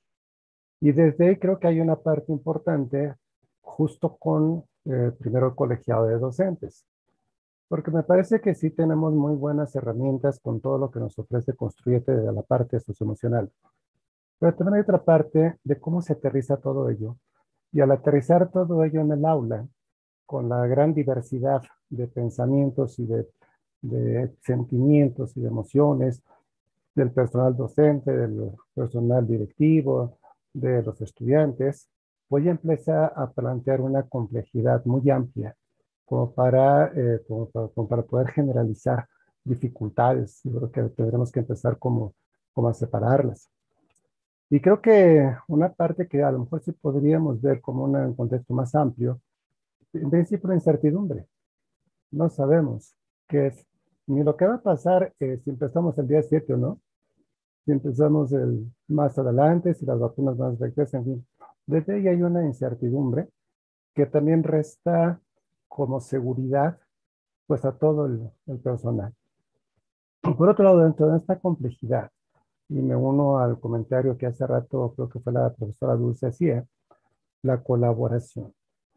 Y desde ahí creo que hay una parte importante justo con primero el colegiado de docentes, porque me parece que sí tenemos muy buenas herramientas con todo lo que nos ofrece Construyete de la parte socioemocional. Pero también hay otra parte de cómo se aterriza todo ello. Y al aterrizar todo ello en el aula, con la gran diversidad de pensamientos y de sentimientos y de emociones del personal docente, del personal directivo, de los estudiantes, voy a empezar a plantear una complejidad muy amplia como para poder generalizar dificultades. Yo creo que tendremos que empezar como a separarlas. Y creo que una parte que a lo mejor sí podríamos ver como un contexto más amplio, en principio la incertidumbre. No sabemos qué es, ni lo que va a pasar si empezamos el día 7 o no, si empezamos más adelante, si las vacunas van a efectivas, en fin. Desde ahí hay una incertidumbre que también resta como seguridad pues a todo el personal. Y por otro lado, dentro de esta complejidad, y me uno al comentario que hace rato creo que fue la profesora Dulce hacía, la colaboración.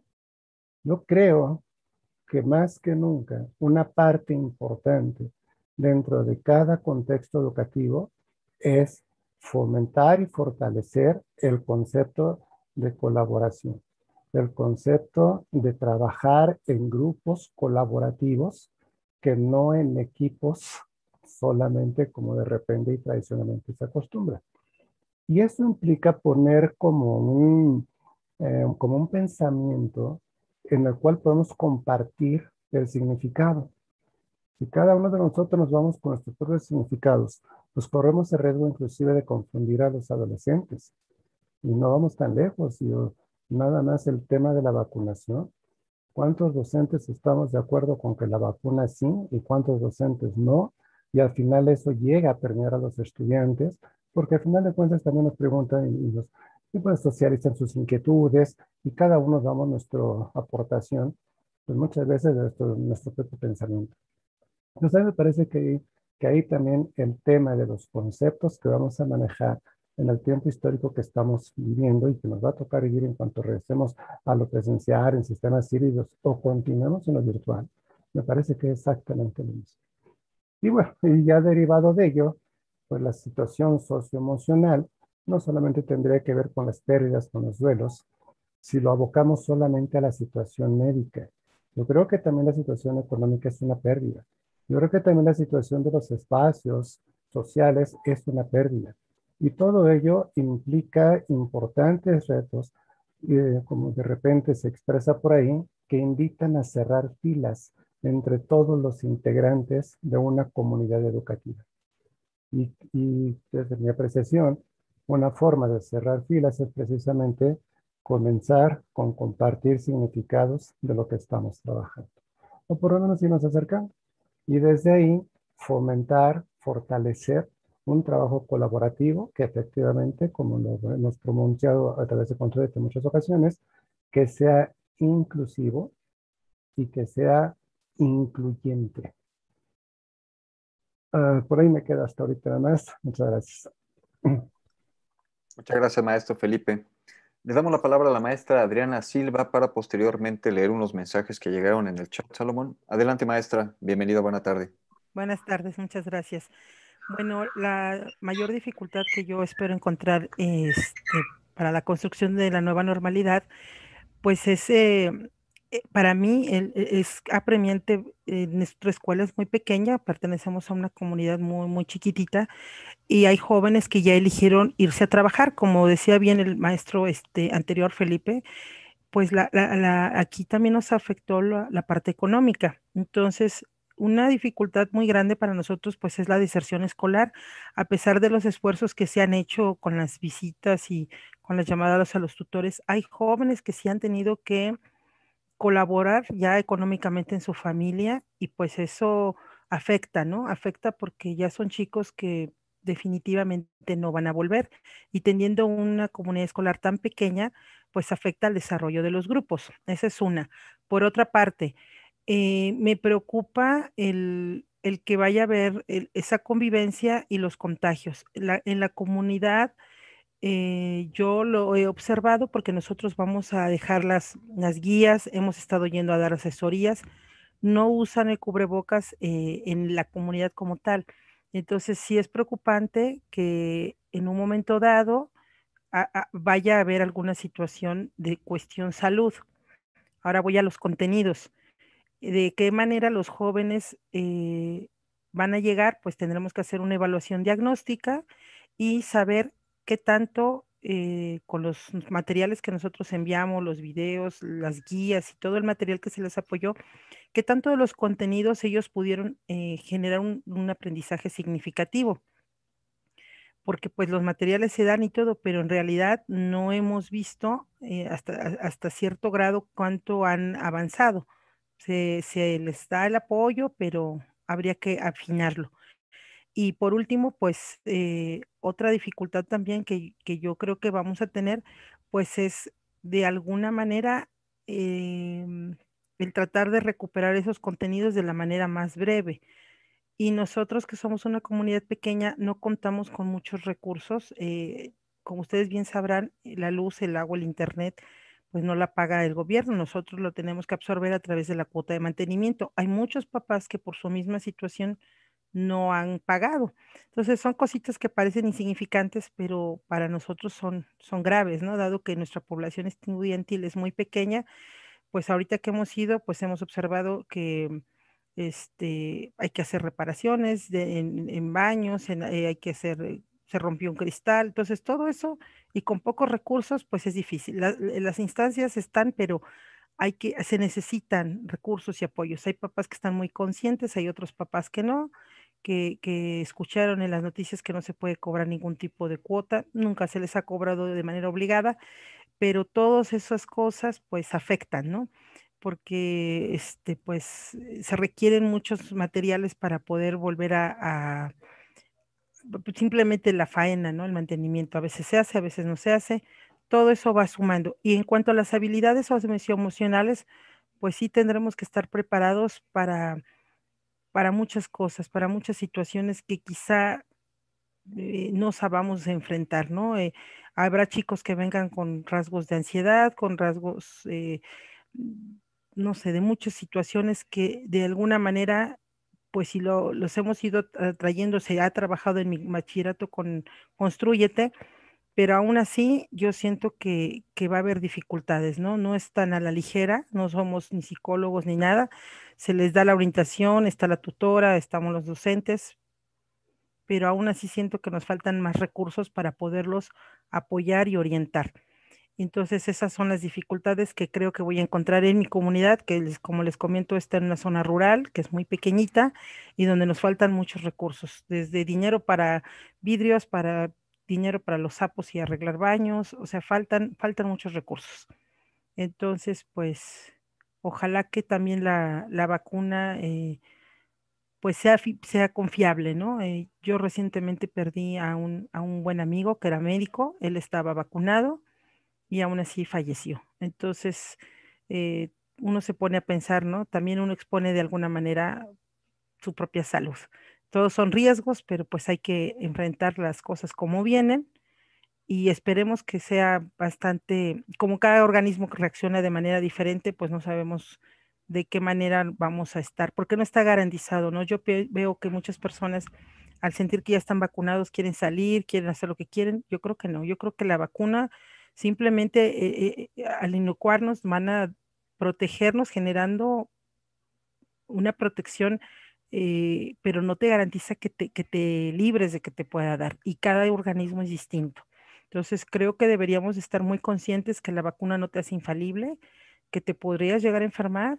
Yo creo que más que nunca una parte importante dentro de cada contexto educativo es fomentar y fortalecer el concepto de colaboración, el concepto de trabajar en grupos colaborativos que no en equipos solamente como de repente y tradicionalmente se acostumbra. Y eso implica poner como un pensamiento en el cual podemos compartir el significado. Si cada uno de nosotros nos vamos con nuestros propios significados, pues corremos el riesgo inclusive de confundir a los adolescentes. Y no vamos tan lejos. Nada más el tema de la vacunación. ¿Cuántos docentes estamos de acuerdo con que la vacuna sí y cuántos docentes no? Y al final eso llega a permear a los estudiantes, porque al final de cuentas también nos preguntan y los pues socializan sus inquietudes y cada uno damos nuestra aportación, pues muchas veces de nuestro propio pensamiento. Entonces a mí me parece que ahí también el tema de los conceptos que vamos a manejar en el tiempo histórico que estamos viviendo y que nos va a tocar vivir en cuanto regresemos a lo presencial, en sistemas híbridos o continuemos en lo virtual, Me parece que es exactamente lo mismo. Y bueno, y ya derivado de ello, pues la situación socioemocional no solamente tendría que ver con las pérdidas, con los duelos, si lo abocamos solamente a la situación médica. Yo creo que también la situación económica es una pérdida. Yo creo que también la situación de los espacios sociales es una pérdida. Y todo ello implica importantes retos, como de repente se expresa por ahí, que invitan a cerrar filas entre todos los integrantes de una comunidad educativa. Y desde mi apreciación, una forma de cerrar filas es precisamente comenzar con compartir significados de lo que estamos trabajando. O por lo menos irnos acercando. Y desde ahí fomentar, fortalecer un trabajo colaborativo que efectivamente, como lo hemos pronunciado a través de Control en muchas ocasiones, que sea inclusivo y que sea incluyente. Por ahí me queda hasta ahorita nada más. Muchas gracias. Muchas gracias, maestro Felipe. Le damos la palabra a la maestra Adriana Silva para posteriormente leer unos mensajes que llegaron en el chat, Salomón. Adelante, maestra. Bienvenida, buena tarde. Buenas tardes, muchas gracias. Bueno, la mayor dificultad que yo espero encontrar para la construcción de la nueva normalidad, pues es, para mí es apremiante. Nuestra escuela es muy pequeña, pertenecemos a una comunidad muy, muy chiquitita y hay jóvenes que ya eligieron irse a trabajar, como decía bien el maestro anterior, Felipe, pues aquí también nos afectó la parte económica. Entonces, una dificultad muy grande para nosotros, pues, es la deserción escolar. A pesar de los esfuerzos que se han hecho con las visitas y con las llamadas a los tutores, hay jóvenes que sí han tenido que colaborar ya económicamente en su familia y pues eso afecta, ¿no? Afecta porque ya son chicos que definitivamente no van a volver y teniendo una comunidad escolar tan pequeña, pues afecta al desarrollo de los grupos. Esa es una. Por otra parte, me preocupa el que vaya a haber esa convivencia y los contagios. En la comunidad yo lo he observado porque nosotros vamos a dejar las guías, hemos estado yendo a dar asesorías, no usan el cubrebocas en la comunidad como tal. Entonces sí es preocupante que en un momento dado vaya a haber alguna situación de cuestión salud. Ahora voy a los contenidos. ¿De qué manera los jóvenes van a llegar? Pues tendremos que hacer una evaluación diagnóstica y saber qué tanto con los materiales que nosotros enviamos, los videos, las guías y todo el material que se les apoyó, qué tanto de los contenidos ellos pudieron generar un aprendizaje significativo. Porque pues los materiales se dan y todo, pero en realidad no hemos visto hasta cierto grado cuánto han avanzado. Se les da el apoyo, pero habría que afinarlo. Y por último, pues otra dificultad también que yo creo que vamos a tener, pues es de alguna manera el tratar de recuperar esos contenidos de la manera más breve. Y nosotros que somos una comunidad pequeña, no contamos con muchos recursos. Como ustedes bien sabrán, la luz, el agua, el internet, pues no la paga el gobierno. Nosotros lo tenemos que absorber a través de la cuota de mantenimiento. Hay muchos papás que por su misma situación no han pagado. Entonces son cositas que parecen insignificantes, pero para nosotros son graves, ¿no? Dado que nuestra población estudiantil es muy pequeña, pues ahorita que hemos ido, pues hemos observado que hay que hacer reparaciones en baños, hay que hacer, se rompió un cristal, entonces todo eso y con pocos recursos, pues es difícil. Las instancias están, pero se necesitan recursos y apoyos. Hay papás que están muy conscientes, hay otros papás que no, que escucharon en las noticias que no se puede cobrar ningún tipo de cuota, nunca se les ha cobrado de manera obligada, pero todas esas cosas pues afectan, ¿no? Porque pues se requieren muchos materiales para poder volver pues, simplemente la faena, ¿no? El mantenimiento, a veces se hace, a veces no se hace, todo eso va sumando. Y en cuanto a las habilidades socioemocionales, pues sí tendremos que estar preparados para muchas cosas, para muchas situaciones que quizá no sabamos enfrentar, ¿no? Habrá chicos que vengan con rasgos de ansiedad, con rasgos no sé, de muchas situaciones que de alguna manera, pues si los hemos ido trayendo, se ha trabajado en mi bachillerato con Constrúyete, pero aún así yo siento que va a haber dificultades, ¿no? No es tan a la ligera, no somos ni psicólogos ni nada, se les da la orientación, está la tutora, estamos los docentes, pero aún así siento que nos faltan más recursos para poderlos apoyar y orientar. Entonces esas son las dificultades que creo que voy a encontrar en mi comunidad, que como les comento, está en una zona rural, que es muy pequeñita y donde nos faltan muchos recursos, desde dinero para vidrios, para dinero para los sapos y arreglar baños, o sea, faltan muchos recursos. Entonces, pues, ojalá que también la vacuna pues sea confiable, ¿no? Yo recientemente perdí a un buen amigo que era médico, él estaba vacunado y aún así falleció. Entonces, uno se pone a pensar, ¿no? También uno expone de alguna manera su propia salud. Todos son riesgos, pero pues hay que enfrentar las cosas como vienen y esperemos que sea bastante, como cada organismo que reacciona de manera diferente, pues no sabemos de qué manera vamos a estar, porque no está garantizado, ¿no? Yo veo que muchas personas al sentir que ya están vacunados quieren salir, quieren hacer lo que quieren. Yo creo que no, yo creo que la vacuna simplemente al inocuarnos van a protegernos generando una protección, pero no te garantiza que te libres de que te pueda dar y cada organismo es distinto. Entonces creo que deberíamos estar muy conscientes que la vacuna no te hace infalible, que te podrías llegar a enfermar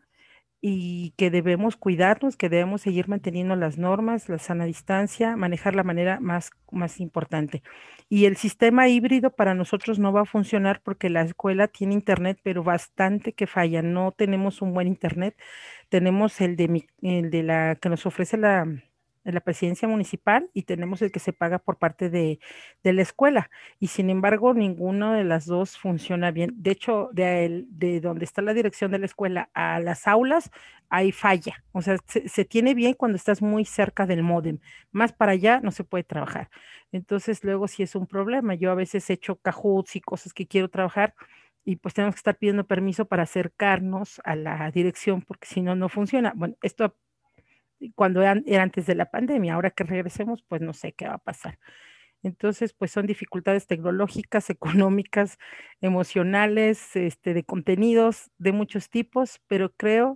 y que debemos cuidarnos, que debemos seguir manteniendo las normas, la sana distancia, manejar la manera más importante. Y el sistema híbrido para nosotros no va a funcionar porque la escuela tiene internet, pero bastante que falla. No tenemos un buen internet. Tenemos el de la que nos ofrece la presidencia municipal y tenemos el que se paga por parte de la escuela. Y sin embargo, ninguna de las dos funciona bien. De hecho, de donde está la dirección de la escuela a las aulas, hay falla. O sea, se tiene bien cuando estás muy cerca del módem. Más para allá no se puede trabajar. Entonces, luego sí es un problema. Yo a veces he hecho Cahoots y cosas que quiero trabajar y pues tenemos que estar pidiendo permiso para acercarnos a la dirección porque si no, no funciona. Bueno, esto cuando era antes de la pandemia, ahora que regresemos, pues no sé qué va a pasar. Entonces, pues son dificultades tecnológicas, económicas, emocionales, de contenidos de muchos tipos, pero creo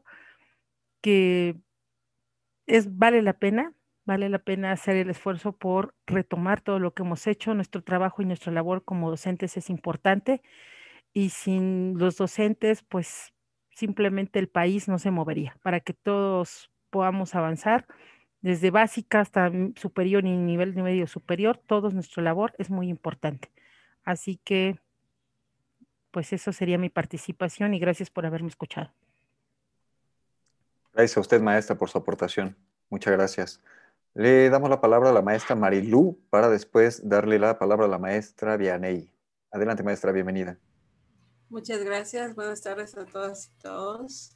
que vale la pena hacer el esfuerzo por retomar todo lo que hemos hecho. Nuestro trabajo y nuestra labor como docentes es importante y sin los docentes, pues simplemente el país no se movería. Para que todos podamos avanzar, desde básica hasta superior y nivel de medio superior, toda nuestra labor es muy importante. Así que, pues eso sería mi participación y gracias por haberme escuchado. Gracias a usted, maestra, por su aportación. Muchas gracias. Le damos la palabra a la maestra Marilú para después darle la palabra a la maestra Vianey. Adelante, maestra, bienvenida. Muchas gracias. Buenas tardes a todas y todos.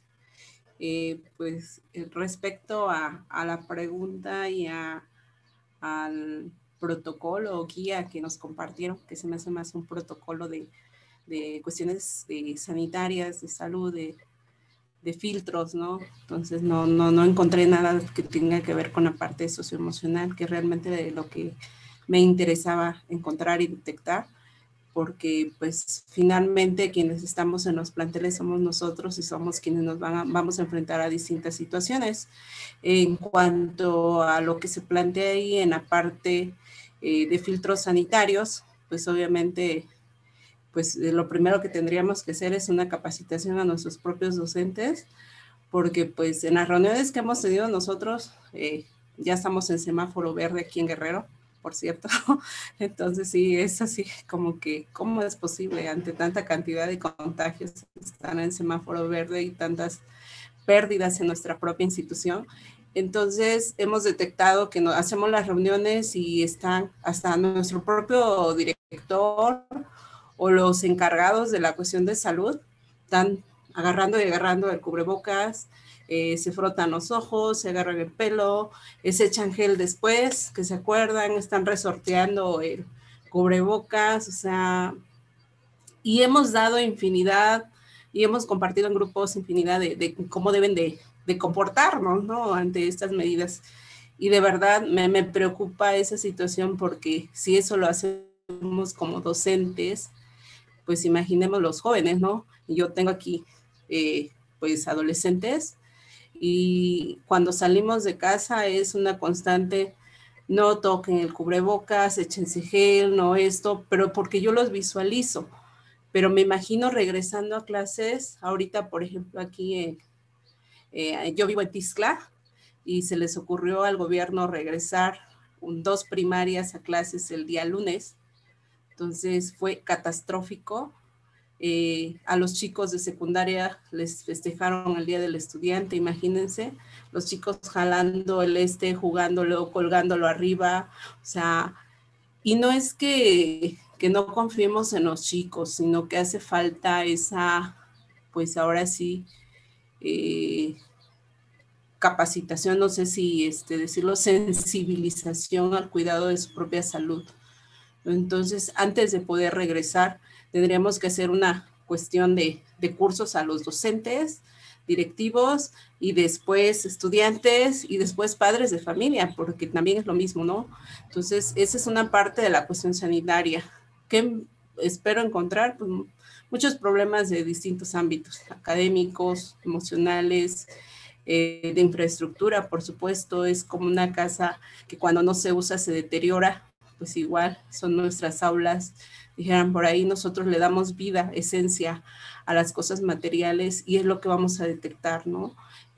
Respecto a la pregunta y al protocolo o guía que nos compartieron, que se me hace más un protocolo de cuestiones sanitarias, de salud, de filtros, ¿no? Entonces no encontré nada que tenga que ver con la parte socioemocional, que realmente de lo que me interesaba encontrar y detectar, porque pues finalmente quienes estamos en los planteles somos nosotros y somos quienes nos vamos a enfrentar a distintas situaciones. En cuanto a lo que se plantea ahí en la parte de filtros sanitarios, pues obviamente pues lo primero que tendríamos que hacer es una capacitación a nuestros propios docentes, porque pues en las reuniones que hemos tenido nosotros, ya estamos en semáforo verde aquí en Guerrero, por cierto. Entonces sí, es así como que, ¿cómo es posible ante tanta cantidad de contagios estar en semáforo verde y tantas pérdidas en nuestra propia institución? Entonces hemos detectado que hacemos las reuniones y están hasta nuestro propio director o los encargados de la cuestión de salud, están agarrando y agarrando el cubrebocas, se frotan los ojos, se agarran el pelo, se echan gel después, que se acuerdan, están resorteando el cubrebocas, o sea, y hemos dado infinidad y hemos compartido en grupos infinidad de cómo deben de comportarnos, ¿no? Ante estas medidas. Y de verdad me preocupa esa situación, porque si eso lo hacemos como docentes, pues imaginemos los jóvenes, ¿no? Yo tengo aquí pues adolescentes, y cuando salimos de casa es una constante: no toquen el cubrebocas, échense gel, no esto, pero porque yo los visualizo. Pero me imagino regresando a clases, ahorita por ejemplo aquí yo vivo en Tixla, y se les ocurrió al gobierno regresar 2 primarias a clases el día lunes. Entonces fue catastrófico. A los chicos de secundaria les festejaron el Día del Estudiante, imagínense, los chicos jalando el jugándolo, colgándolo arriba, o sea, y no es que no confiemos en los chicos, sino que hace falta esa, pues ahora sí, capacitación, no sé si decirlo, sensibilización al cuidado de su propia salud. Entonces, antes de poder regresar, tendríamos que hacer una cuestión de cursos a los docentes, directivos, y después estudiantes, y después padres de familia, porque también es lo mismo, ¿no? Entonces, esa es una parte de la cuestión sanitaria. ¿Qué espero encontrar? Pues, muchos problemas de distintos ámbitos, académicos, emocionales, de infraestructura, por supuesto. Es como una casa que cuando no se usa se deteriora. Pues igual son nuestras aulas, dijeran por ahí, nosotros le damos vida, esencia a las cosas materiales, y es lo que vamos a detectar, ¿no?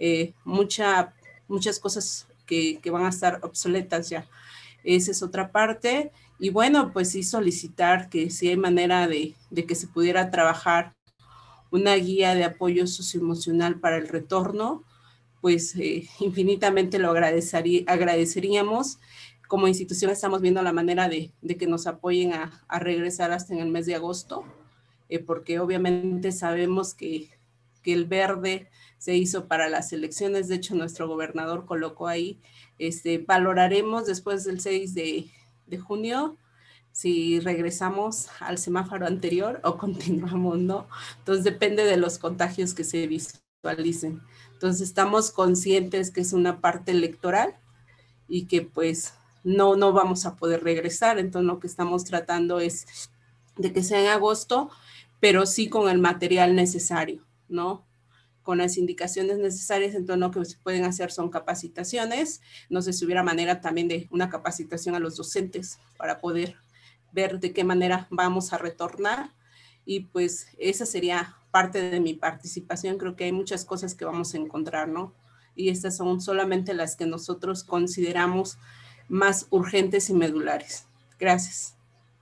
Muchas cosas que van a estar obsoletas ya. Esa es otra parte. Y bueno, pues sí solicitar que si hay manera de que se pudiera trabajar una guía de apoyo socioemocional para el retorno, pues infinitamente lo agradeceríamos. Como institución estamos viendo la manera de que nos apoyen a regresar hasta en el mes de agosto, porque obviamente sabemos que el verde se hizo para las elecciones. De hecho, nuestro gobernador colocó ahí, valoraremos después del 6 de junio si regresamos al semáforo anterior o continuamos, ¿no? Entonces depende de los contagios que se visualicen. Entonces estamos conscientes que es una parte electoral y que pues no vamos a poder regresar. Entonces lo que estamos tratando es de que sea en agosto, pero sí con el material necesario, ¿no? Con las indicaciones necesarias. Entonces lo que se pueden hacer son capacitaciones. No sé si hubiera manera también de una capacitación a los docentes para poder ver de qué manera vamos a retornar. Y pues esa sería parte de mi participación. Creo que hay muchas cosas que vamos a encontrar, ¿no? Y estas son solamente las que nosotros consideramos más urgentes y medulares. Gracias.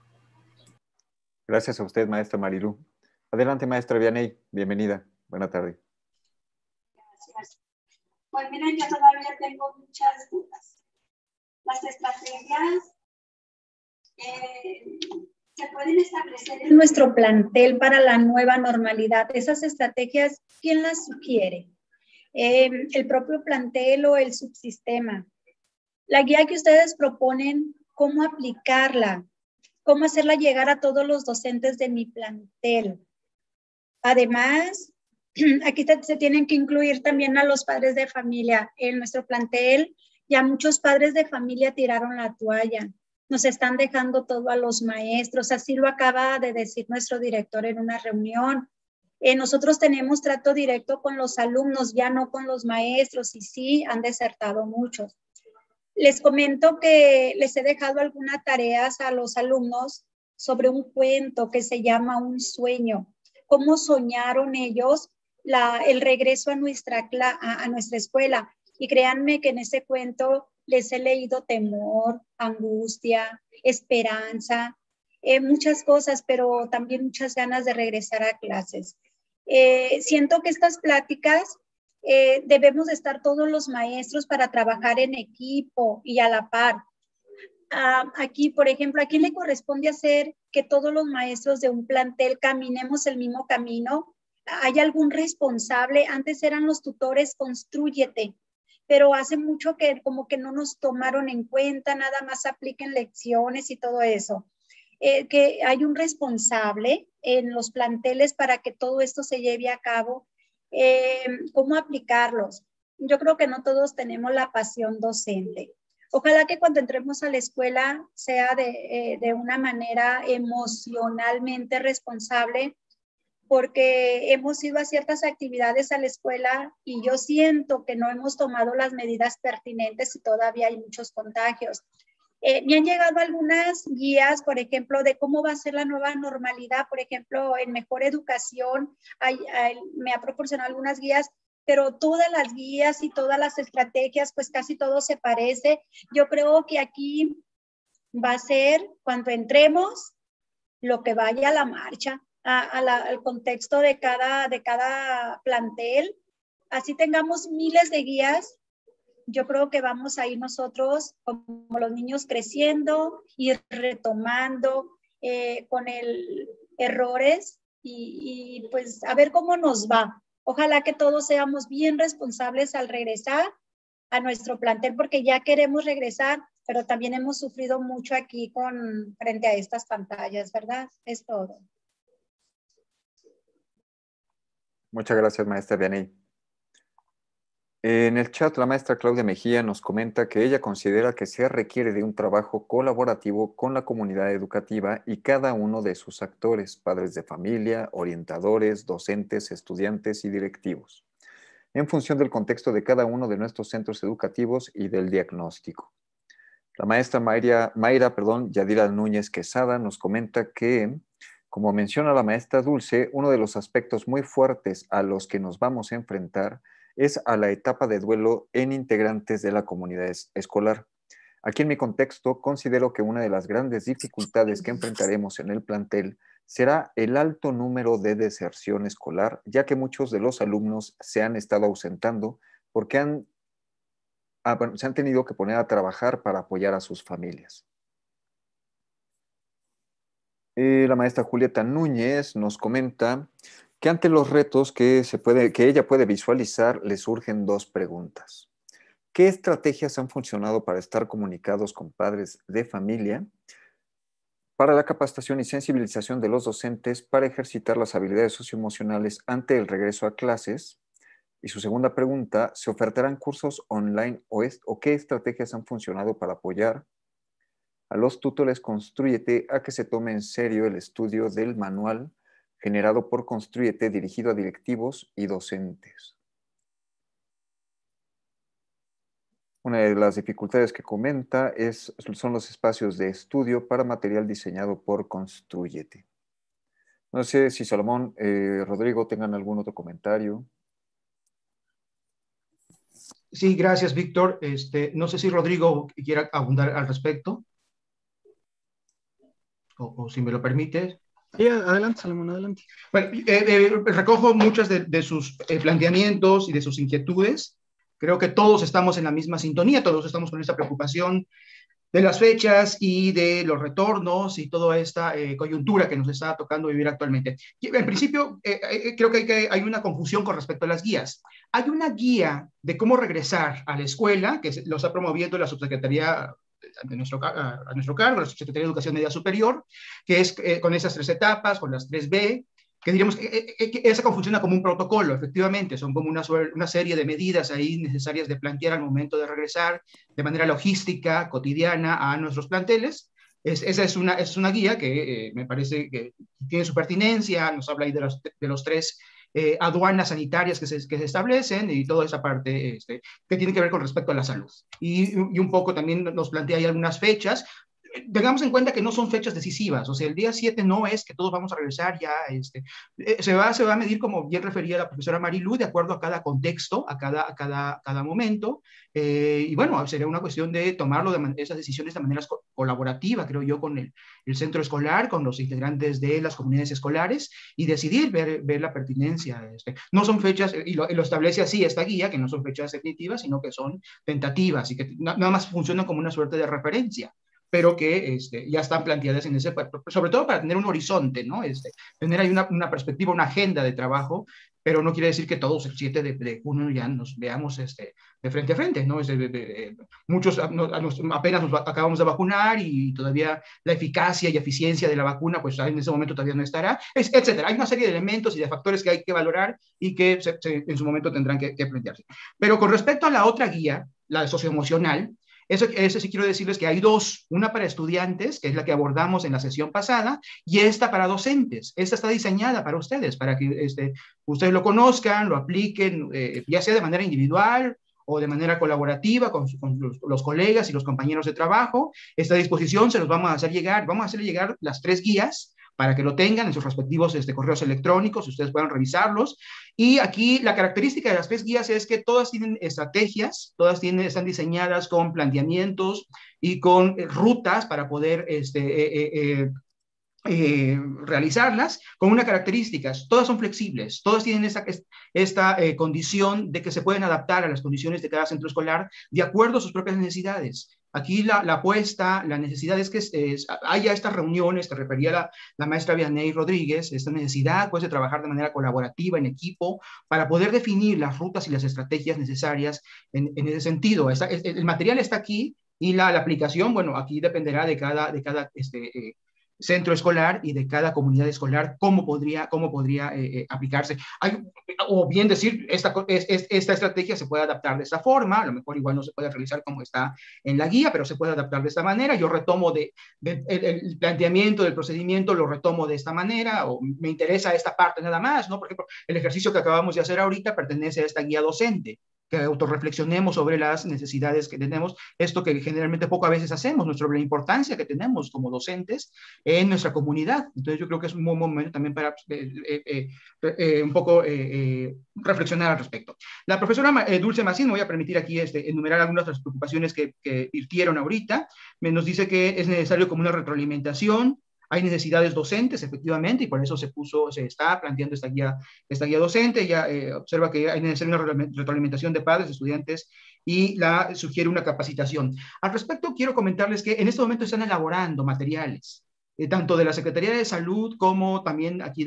Gracias a usted, maestra Marilú. Adelante, maestra Vianey. Bienvenida. Buena tarde. Gracias. Pues miren, yo todavía tengo muchas dudas. Las estrategias se pueden establecer en nuestro plantel para la nueva normalidad. Esas estrategias, ¿quién las sugiere? El propio plantel o el subsistema. La guía que ustedes proponen, ¿cómo aplicarla? ¿Cómo hacerla llegar a todos los docentes de mi plantel? Además, aquí se tienen que incluir también a los padres de familia. En nuestro plantel ya muchos padres de familia tiraron la toalla. Nos están dejando todo a los maestros. Así lo acaba de decir nuestro director en una reunión. Nosotros tenemos trato directo con los alumnos, ya no con los maestros, y sí, han desertado muchos. Les comento que les he dejado algunas tareas a los alumnos sobre un cuento que se llama Un sueño. Cómo soñaron ellos el regreso a nuestra escuela. Y créanme que en ese cuento les he leído temor, angustia, esperanza, muchas cosas, pero también muchas ganas de regresar a clases. Siento que estas pláticas debemos de estar todos los maestros para trabajar en equipo y a la par. Aquí, por ejemplo, ¿a quién le corresponde hacer que todos los maestros de un plantel caminemos el mismo camino? ¿Hay algún responsable? Antes eran los tutores, constrúyete, pero hace mucho que como que no nos tomaron en cuenta, nada más apliquen lecciones y todo eso. que hay un responsable en los planteles para que todo esto se lleve a cabo, cómo aplicarlos. Yo creo que no todos tenemos la pasión docente. Ojalá que cuando entremos a la escuela sea de una manera emocionalmente responsable, porque hemos ido a ciertas actividades a la escuela y yo siento que no hemos tomado las medidas pertinentes y todavía hay muchos contagios. Me han llegado algunas guías, por ejemplo, de cómo va a ser la nueva normalidad. Por ejemplo, en Mejor Educación me ha proporcionado algunas guías, pero todas las guías y todas las estrategias, pues casi todo se parece. Yo creo que aquí va a ser, cuando entremos, lo que vaya a la marcha, al contexto de cada plantel. Así tengamos miles de guías, yo creo que vamos a ir nosotros, como los niños, creciendo y retomando con errores y pues a ver cómo nos va. Ojalá que todos seamos bien responsables al regresar a nuestro plantel, porque ya queremos regresar, pero también hemos sufrido mucho aquí frente a estas pantallas, ¿verdad? Es todo. Muchas gracias, maestra Vianney. En el chat, la maestra Claudia Mejía nos comenta que ella considera que se requiere de un trabajo colaborativo con la comunidad educativa y cada uno de sus actores, padres de familia, orientadores, docentes, estudiantes y directivos, en función del contexto de cada uno de nuestros centros educativos y del diagnóstico. La maestra Mayra Yadira Núñez Quesada nos comenta que, como menciona la maestra Dulce, uno de los aspectos muy fuertes a los que nos vamos a enfrentar es a la etapa de duelo en integrantes de la comunidad escolar. Aquí en mi contexto considero que una de las grandes dificultades que enfrentaremos en el plantel será el alto número de deserción escolar, ya que muchos de los alumnos se han estado ausentando porque se han tenido que poner a trabajar para apoyar a sus familias. La maestra Julieta Núñez nos comenta que ante los retos que ella puede visualizar, le surgen dos preguntas. ¿Qué estrategias han funcionado para estar comunicados con padres de familia? Para la capacitación y sensibilización de los docentes para ejercitar las habilidades socioemocionales ante el regreso a clases. Y su segunda pregunta, ¿se ofertarán cursos online o qué estrategias han funcionado para apoyar a los tutores Constrúyete a que se tome en serio el estudio del manual generado por Constrúyete dirigido a directivos y docentes? Una de las dificultades que comenta son los espacios de estudio para material diseñado por Constrúyete. No sé si Salomón, Rodrigo tengan algún otro comentario. Sí, gracias, Víctor. No sé si Rodrigo quiera abundar al respecto. O si me lo permites. Sí, adelante, Salomón, adelante. Bueno, recojo muchos de sus planteamientos y de sus inquietudes. Creo que todos estamos en la misma sintonía, todos estamos con esta preocupación de las fechas y de los retornos y toda esta coyuntura que nos está tocando vivir actualmente. En principio, creo que hay una confusión con respecto a las guías. Hay una guía de cómo regresar a la escuela, que lo está promoviendo la Subsecretaría a nuestro cargo, la Subsecretaría de Educación Media Superior, que es con esas 3 etapas, con las 3B, que diríamos que esa funciona como un protocolo, efectivamente, son como una serie de medidas ahí necesarias de plantear al momento de regresar de manera logística, cotidiana a nuestros planteles. Esa es una guía que me parece que tiene su pertinencia, nos habla ahí de los 3 aduanas sanitarias que se establecen y toda esa parte que tiene que ver con respecto a la salud. Y un poco también nos plantea ahí algunas fechas. Tengamos en cuenta que no son fechas decisivas, o sea, el día 7 no es que todos vamos a regresar ya, se va a medir, como bien refería la profesora Marilú, de acuerdo a cada contexto, a cada momento, y bueno, sería una cuestión de tomarlo esas decisiones de manera colaborativa, creo yo, con el centro escolar, con los integrantes de las comunidades escolares, y decidir ver la pertinencia. No son fechas, y lo establece así esta guía, que no son fechas definitivas, sino que son tentativas, y que nada más funcionan como una suerte de referencia. pero que ya están planteadas en ese, sobre todo para tener un horizonte, ¿no? Tener ahí una perspectiva, una agenda de trabajo, pero no quiere decir que todos el 7 de junio ya nos veamos de frente a frente, ¿no? Muchos apenas nos acabamos de vacunar y todavía la eficacia y eficiencia de la vacuna, pues en ese momento todavía no estará, etcétera. Hay una serie de elementos y de factores que hay que valorar y que en su momento tendrán que plantearse. Pero con respecto a la otra guía, la socioemocional, eso sí quiero decirles que hay dos, una para estudiantes, que es la que abordamos en la sesión pasada, y esta para docentes. Esta está diseñada para ustedes, para que ustedes lo conozcan, lo apliquen, ya sea de manera individual o de manera colaborativa con los colegas y los compañeros de trabajo. Esta disposición se los vamos a hacer llegar, vamos a hacerle llegar las 3 guías para que lo tengan en sus respectivos correos electrónicos, ustedes puedan revisarlos. Y aquí la característica de las 3 guías es que todas tienen estrategias, están diseñadas con planteamientos y con rutas para poder realizarlas, con una característica: todas son flexibles, todas tienen esta condición de que se pueden adaptar a las condiciones de cada centro escolar de acuerdo a sus propias necesidades. Aquí la apuesta, la necesidad es que haya estas reuniones que refería la maestra Vianney Rodríguez, esta necesidad pues de trabajar de manera colaborativa, en equipo, para poder definir las rutas y las estrategias necesarias en ese sentido. El material está aquí y la aplicación, bueno, aquí dependerá de cada centro escolar y de cada comunidad escolar cómo podría aplicarse. O bien decir, esta estrategia se puede adaptar de esta forma, a lo mejor igual no se puede realizar como está en la guía, pero se puede adaptar de esta manera. Yo retomo el planteamiento del procedimiento, lo retomo de esta manera, o me interesa esta parte nada más, ¿no? Por ejemplo, el ejercicio que acabamos de hacer ahorita pertenece a esta guía docente, que autorreflexionemos sobre las necesidades que tenemos, esto que generalmente poco a veces hacemos, la importancia que tenemos como docentes en nuestra comunidad. Entonces yo creo que es un buen momento también para un poco reflexionar al respecto. La profesora Dulce Macín, me voy a permitir aquí enumerar algunas de las preocupaciones que virtieron ahorita. Nos dice que es necesario como una retroalimentación. Hay necesidades docentes, efectivamente, y por eso se está planteando esta guía docente. Ya observa que hay necesaria una retroalimentación de padres, estudiantes, y sugiere una capacitación. Al respecto, quiero comentarles que en este momento están elaborando materiales, tanto de la Secretaría de Salud como también aquí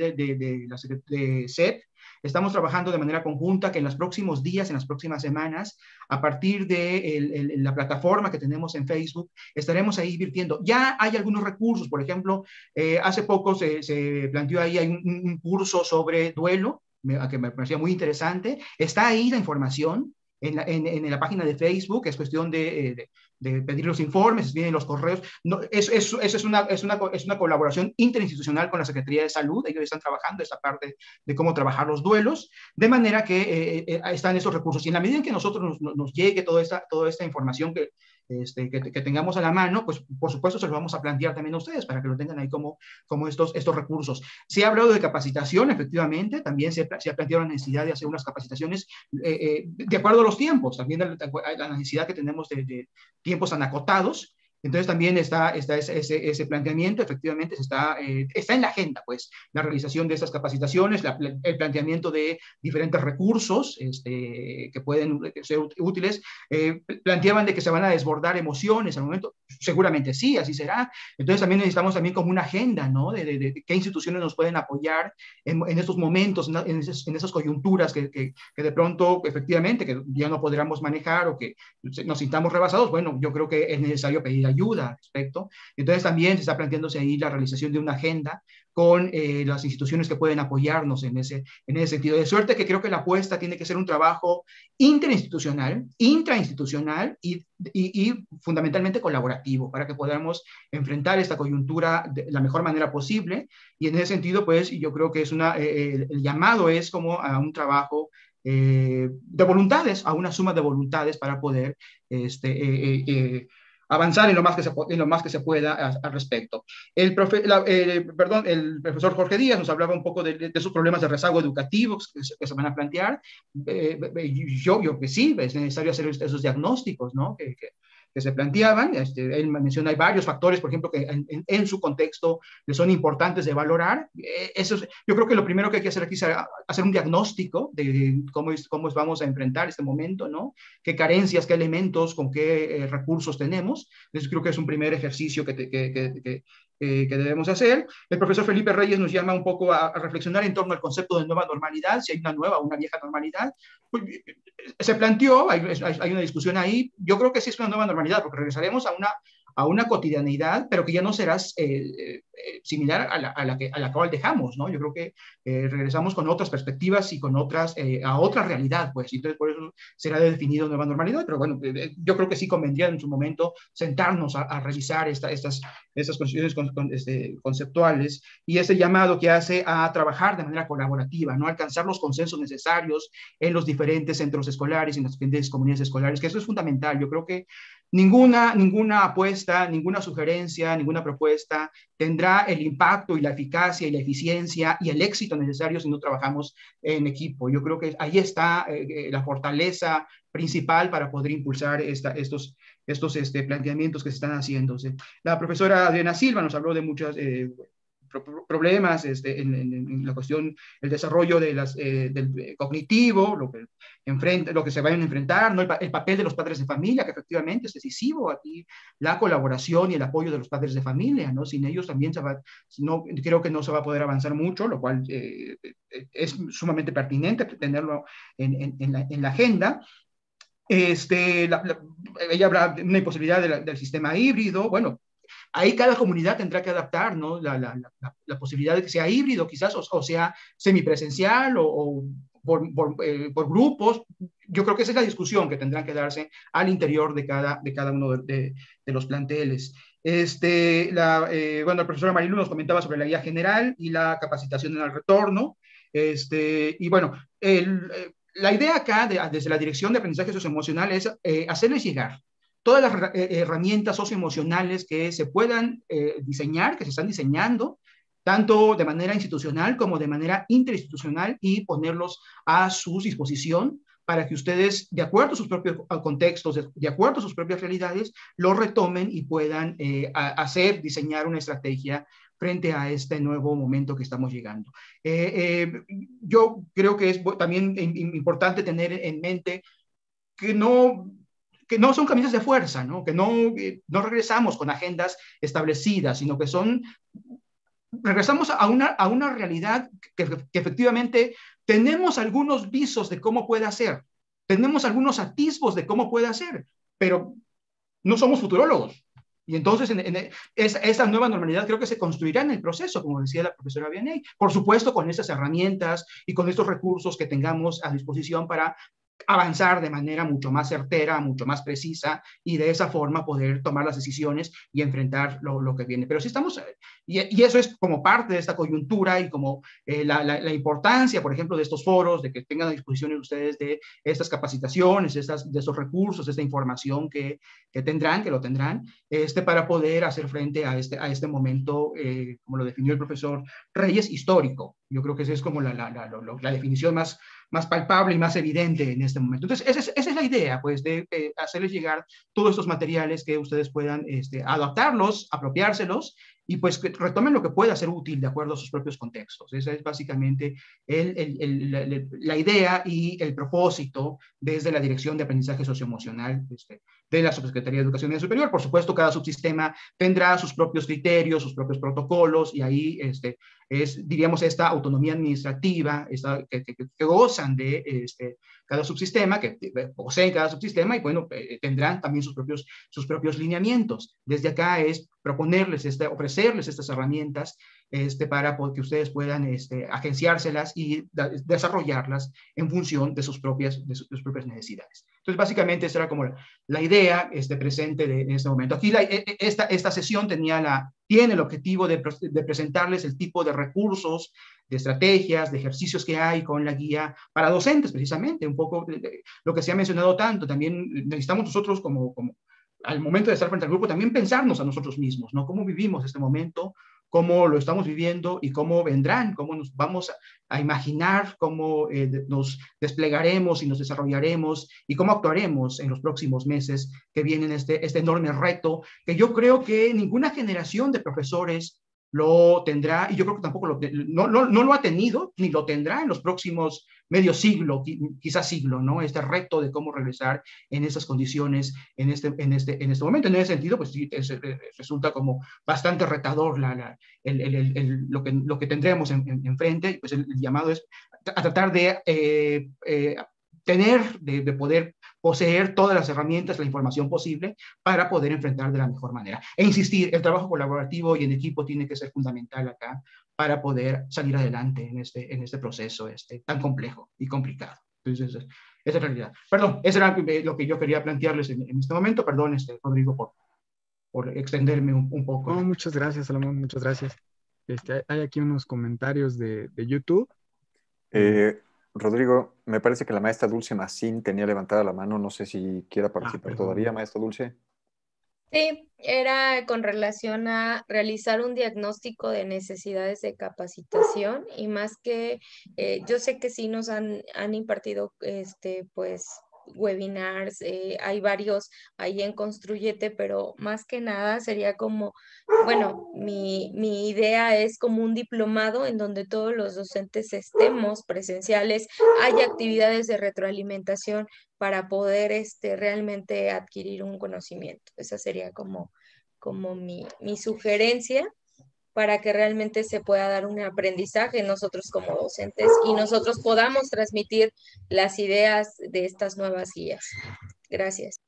de SEP. Estamos trabajando de manera conjunta que en los próximos días, en las próximas semanas, a partir de la plataforma que tenemos en Facebook, estaremos ahí virtiendo. Ya hay algunos recursos, por ejemplo, hace poco se planteó ahí un curso sobre duelo, que me parecía muy interesante. Está ahí la información en la página de Facebook. Es cuestión de pedir los informes, vienen los correos. No, eso es una colaboración interinstitucional con la Secretaría de Salud. Ellos están trabajando esta parte de cómo trabajar los duelos, de manera que están esos recursos. Y en la medida en que nosotros nos llegue toda esta información que tengamos a la mano, pues por supuesto se lo vamos a plantear también a ustedes para que lo tengan ahí como estos recursos. Se ha hablado de capacitación, efectivamente, también se ha planteado la necesidad de hacer unas capacitaciones de acuerdo a los tiempos, también la necesidad que tenemos de tiempos tan acotados. Entonces también está ese planteamiento, efectivamente está en la agenda, pues, la realización de estas capacitaciones, el planteamiento de diferentes recursos que pueden ser útiles. Planteaban de que se van a desbordar emociones al momento, seguramente sí, así será. Entonces también necesitamos también como una agenda, ¿no? De qué instituciones nos pueden apoyar en estos momentos, en esas coyunturas que de pronto, efectivamente, que ya no podremos manejar o que nos sintamos rebasados. Bueno, yo creo que es necesario pedir ayuda al respecto. Entonces también se está planteándose ahí la realización de una agenda con las instituciones que pueden apoyarnos en ese sentido. De suerte que creo que la apuesta tiene que ser un trabajo interinstitucional, intrainstitucional y fundamentalmente colaborativo para que podamos enfrentar esta coyuntura de la mejor manera posible. Y en ese sentido, pues yo creo que el llamado es como a un trabajo de voluntades, a una suma de voluntades para poder avanzar en lo más que se pueda al respecto. El profesor Jorge Díaz nos hablaba un poco de esos problemas de rezago educativo que se van a plantear. Yo que sí, es necesario hacer esos diagnósticos, ¿no? se planteaban. Él menciona, hay varios factores, por ejemplo, que en su contexto le son importantes de valorar. Yo creo que lo primero que hay que hacer aquí es hacer un diagnóstico de cómo vamos a enfrentar este momento, ¿no? Qué carencias, qué elementos, con qué recursos tenemos. Entonces creo que es un primer ejercicio que debemos hacer. El profesor Felipe Reyes nos llama un poco a reflexionar en torno al concepto de nueva normalidad, si hay una nueva o una vieja normalidad. Pues, se planteó, hay una discusión ahí. Yo creo que sí es una nueva normalidad, porque regresaremos a una cotidianeidad, pero que ya no será similar a la cual dejamos, ¿no? Yo creo que regresamos con otras perspectivas y con a otra realidad, pues. Entonces, por eso será definido nueva normalidad, pero bueno, yo creo que sí convendría en su momento sentarnos a revisar estas cuestiones conceptuales y ese llamado que hace a trabajar de manera colaborativa, ¿no? Alcanzar los consensos necesarios en los diferentes centros escolares y en las diferentes comunidades escolares, que eso es fundamental. Yo creo que ninguna apuesta, ninguna sugerencia, ninguna propuesta tendrá el impacto y la eficacia y la eficiencia y el éxito necesario si no trabajamos en equipo. Yo creo que ahí está la fortaleza principal para poder impulsar estos planteamientos que se están haciéndose. La profesora Adriana Silva nos habló de muchos problemas en la cuestión, el desarrollo del cognitivo, lo que se vayan a enfrentar, ¿no? El papel de los padres de familia, que efectivamente es decisivo aquí, la colaboración y el apoyo de los padres de familia, ¿no? Sin ellos también creo que no se va a poder avanzar mucho, lo cual es sumamente pertinente tenerlo en la agenda. Ella habla de una imposibilidad del sistema híbrido. Bueno, ahí cada comunidad tendrá que adaptar, ¿no? La posibilidad de que sea híbrido quizás, o sea semipresencial o por grupos. Yo creo que esa es la discusión que tendrán que darse al interior de cada uno de los planteles. Bueno, la profesora Marilu nos comentaba sobre la guía general y la capacitación en el retorno. Y bueno, la idea acá, desde la Dirección de Aprendizaje Socioemocional, es hacerles llegar todas las herramientas socioemocionales que se puedan diseñar, que se están diseñando, tanto de manera institucional como de manera interinstitucional, y ponerlos a su disposición para que ustedes, de acuerdo a sus propios contextos, de acuerdo a sus propias realidades, lo retomen y puedan diseñar una estrategia frente a este nuevo momento que estamos llegando. Yo creo que es también importante tener en mente que no son camisas de fuerza, ¿no? Que no regresamos con agendas establecidas, sino que regresamos a una realidad que efectivamente tenemos algunos visos de cómo puede ser, tenemos algunos atisbos de cómo puede ser, pero no somos futurólogos. Y entonces esa nueva normalidad creo que se construirá en el proceso, como decía la profesora Vianney, por supuesto con estas herramientas y con estos recursos que tengamos a disposición para avanzar de manera mucho más certera, mucho más precisa, y de esa forma poder tomar las decisiones y enfrentar lo que viene. Pero sí estamos, y eso es como parte de esta coyuntura y como la importancia, por ejemplo, de estos foros, de que tengan a disposición ustedes de estas capacitaciones, de estos recursos, de esta información que lo tendrán, para poder hacer frente a este momento, como lo definió el profesor Reyes, histórico. Yo creo que esa es como la definición más palpable y más evidente en este momento. Entonces, esa es la idea, pues, de hacerles llegar todos estos materiales que ustedes puedan adaptarlos, apropiárselos, y pues que retomen lo que pueda ser útil de acuerdo a sus propios contextos. Esa es básicamente la idea y el propósito desde la Dirección de Aprendizaje Socioemocional de la Subsecretaría de Educación Media Superior. Por supuesto, cada subsistema tendrá sus propios criterios, sus propios protocolos, y ahí diríamos, esta autonomía administrativa que gozan de cada subsistema, que poseen cada subsistema, y bueno, tendrán también sus propios lineamientos. Desde acá es proponerles, ofrecerles estas herramientas para que ustedes puedan agenciárselas y desarrollarlas en función de sus propias necesidades. Entonces, básicamente, esa era como la idea presente en este momento. Aquí esta sesión tiene el objetivo de presentarles el tipo de recursos, de estrategias, de ejercicios que hay con la guía para docentes, precisamente, un poco lo que se ha mencionado tanto. También necesitamos nosotros, como al momento de estar frente al grupo, también pensarnos a nosotros mismos, ¿no? ¿Cómo vivimos este momento? cómo lo estamos viviendo y cómo vendrán, cómo nos vamos a imaginar, cómo nos desplegaremos y nos desarrollaremos y cómo actuaremos en los próximos meses que vienen este enorme reto, que yo creo que ninguna generación de profesores lo tendrá, y yo creo que tampoco no lo ha tenido, ni lo tendrá en los próximos medio siglo, quizás siglo, ¿no? Este reto de cómo regresar en esas condiciones en este momento. En ese sentido, pues sí, resulta como bastante retador lo que tendremos enfrente. Pues el llamado es a tratar de de poder poseer todas las herramientas, la información posible para poder enfrentar de la mejor manera. E insistir, el trabajo colaborativo y en equipo tiene que ser fundamental acá para poder salir adelante en este proceso tan complejo y complicado. Entonces, esa es la realidad. Perdón, eso era lo que yo quería plantearles en este momento. Perdón, Rodrigo, por extenderme un poco. No, muchas gracias, Salomón, muchas gracias. Hay aquí unos comentarios de YouTube. Rodrigo, me parece que la maestra Dulce Macín tenía levantada la mano. No sé si quiera participar todavía, maestra Dulce. Sí, era con relación a realizar un diagnóstico de necesidades de capacitación y más que yo sé que sí nos han impartido pues webinars, hay varios ahí en Construyete, pero más que nada sería como, bueno, mi idea es como un diplomado en donde todos los docentes estemos presenciales, haya actividades de retroalimentación para poder realmente adquirir un conocimiento. Esa sería como mi sugerencia para que realmente se pueda dar un aprendizaje nosotros como docentes y nosotros podamos transmitir las ideas de estas nuevas guías. Gracias.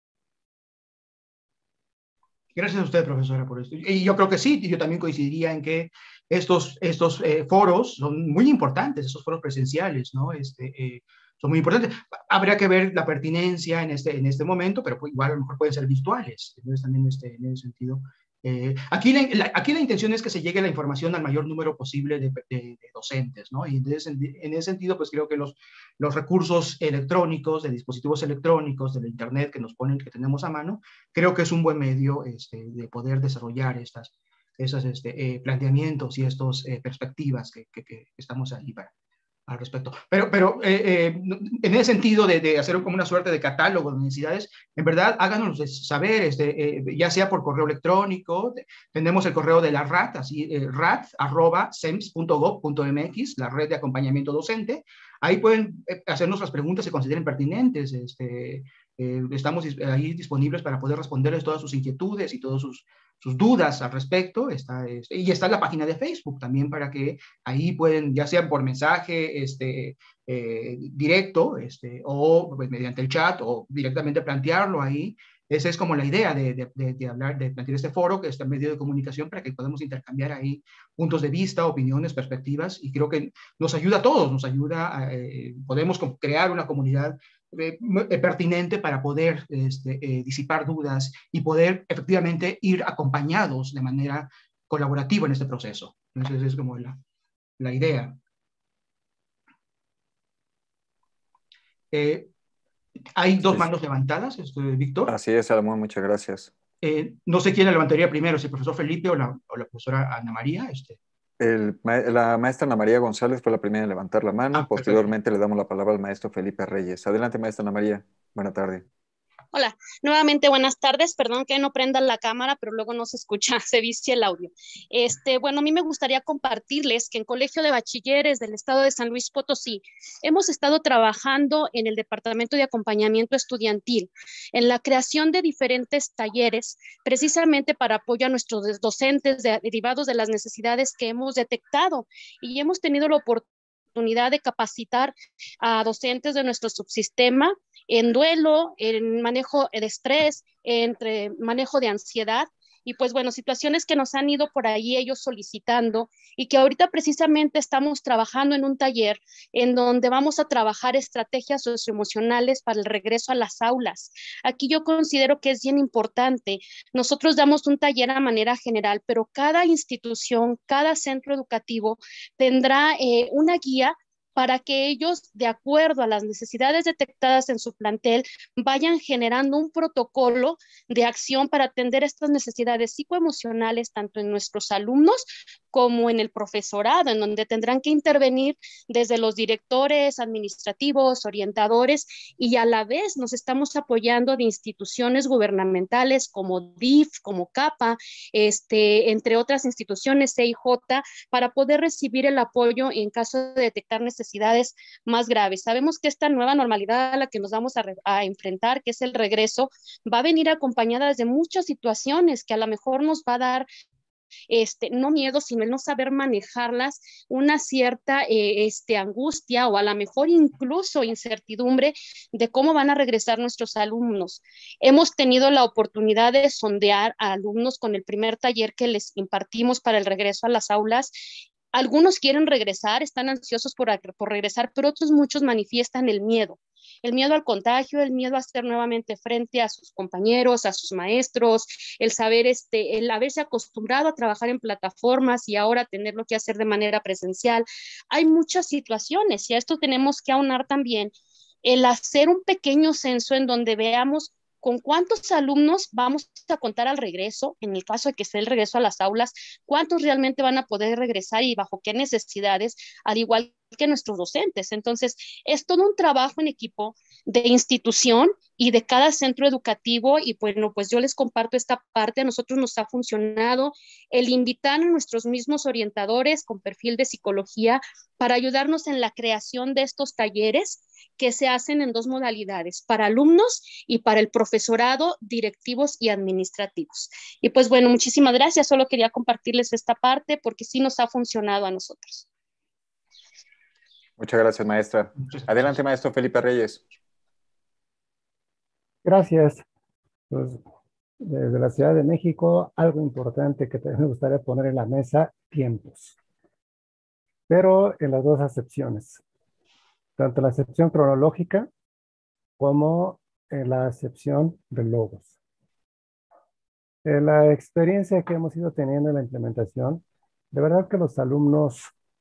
Gracias a usted, profesora, por esto. Y yo creo que sí, yo también coincidiría en que estos foros son muy importantes, estos foros presenciales, ¿no? Son muy importantes. Habría que ver la pertinencia en este momento, pero igual a lo mejor pueden ser virtuales. Entonces, también en ese sentido. Aquí la intención es que se llegue la información al mayor número posible de docentes, ¿no? Y en ese sentido, pues creo que los recursos electrónicos, de dispositivos electrónicos, del Internet que que tenemos a mano, creo que es un buen medio de poder desarrollar esos planteamientos y estas perspectivas que estamos ahí al respecto. Pero en ese sentido de hacer como una suerte de catálogo de necesidades, en verdad háganos saber, ya sea por correo electrónico, tenemos el correo de la RAT, así rat@sems.gov.mx, la red de acompañamiento docente. Ahí pueden hacernos las preguntas que consideren pertinentes. Estamos ahí disponibles para poder responderles todas sus inquietudes y todas sus dudas al respecto. Y está la página de Facebook también para que ahí pueden, ya sea por mensaje directo o pues, mediante el chat o directamente plantearlo ahí. Esa es como la idea de plantear este foro, que es este medio de comunicación, para que podamos intercambiar ahí puntos de vista, opiniones, perspectivas, y creo que nos ayuda a todos, podemos crear una comunidad pertinente para poder disipar dudas y poder efectivamente ir acompañados de manera colaborativa en este proceso. Entonces es como la idea. Hay dos manos levantadas, Víctor. Así es, Salomón, muchas gracias. No sé quién la levantaría primero, si el profesor Felipe o la profesora Ana María. La maestra Ana María González fue la primera en levantar la mano. Posteriormente le damos la palabra al maestro Felipe Reyes. Adelante, maestra Ana María. Buena tarde. Hola, nuevamente buenas tardes. Perdón que no prenda la cámara, pero luego no se escucha, se vicia el audio. Bueno, a mí me gustaría compartirles que en Colegio de Bachilleres del Estado de San Luis Potosí hemos estado trabajando en el Departamento de Acompañamiento Estudiantil en la creación de diferentes talleres, precisamente para apoyo a nuestros docentes derivados de las necesidades que hemos detectado, y hemos tenido la oportunidad de capacitar a docentes de nuestro subsistema en duelo, en manejo de estrés, entre manejo de ansiedad, y pues bueno, situaciones que nos han ido por ahí ellos solicitando y que ahorita precisamente estamos trabajando en un taller en donde vamos a trabajar estrategias socioemocionales para el regreso a las aulas. Aquí yo considero que es bien importante. Nosotros damos un taller a manera general, pero cada institución, cada centro educativo tendrá una guía para que ellos, de acuerdo a las necesidades detectadas en su plantel, vayan generando un protocolo de acción para atender estas necesidades psicoemocionales, tanto en nuestros alumnos como en el profesorado, en donde tendrán que intervenir desde los directores administrativos, orientadores, y a la vez nos estamos apoyando de instituciones gubernamentales como DIF, como CAPA, entre otras instituciones, CIJ, para poder recibir el apoyo en caso de detectar necesidades más graves. Sabemos que esta nueva normalidad a la que nos vamos a enfrentar, que es el regreso, va a venir acompañada de muchas situaciones que a lo mejor nos va a dar no miedo, sino el no saber manejarlas, una cierta angustia o a lo mejor incluso incertidumbre de cómo van a regresar nuestros alumnos. Hemos tenido la oportunidad de sondear a alumnos con el primer taller que les impartimos para el regreso a las aulas. Algunos quieren regresar, están ansiosos por regresar, pero otros muchos manifiestan el miedo al contagio, el miedo a hacer nuevamente frente a sus compañeros, a sus maestros, el saber, el haberse acostumbrado a trabajar en plataformas y ahora tenerlo que hacer de manera presencial. Hay muchas situaciones y a esto tenemos que aunar también el hacer un pequeño censo en donde veamos con cuántos alumnos vamos a contar al regreso, en el caso de que sea el regreso a las aulas, cuántos realmente van a poder regresar y bajo qué necesidades, al igual que nuestros docentes. Entonces, es todo un trabajo en equipo de institución y de cada centro educativo y bueno, pues yo les comparto esta parte. A nosotros nos ha funcionado el invitar a nuestros mismos orientadores con perfil de psicología para ayudarnos en la creación de estos talleres que se hacen en dos modalidades, para alumnos y para el profesorado, directivos y administrativos. Y pues bueno, muchísimas gracias. Solo quería compartirles esta parte porque sí nos ha funcionado a nosotros. Muchas gracias, maestra. Adelante, maestro Felipe Reyes. Gracias. Pues, desde la Ciudad de México, algo importante que también me gustaría poner en la mesa, tiempos. Pero en las dos acepciones, tanto la acepción cronológica como en la acepción de logos. En la experiencia que hemos ido teniendo en la implementación, de verdad que los alumnos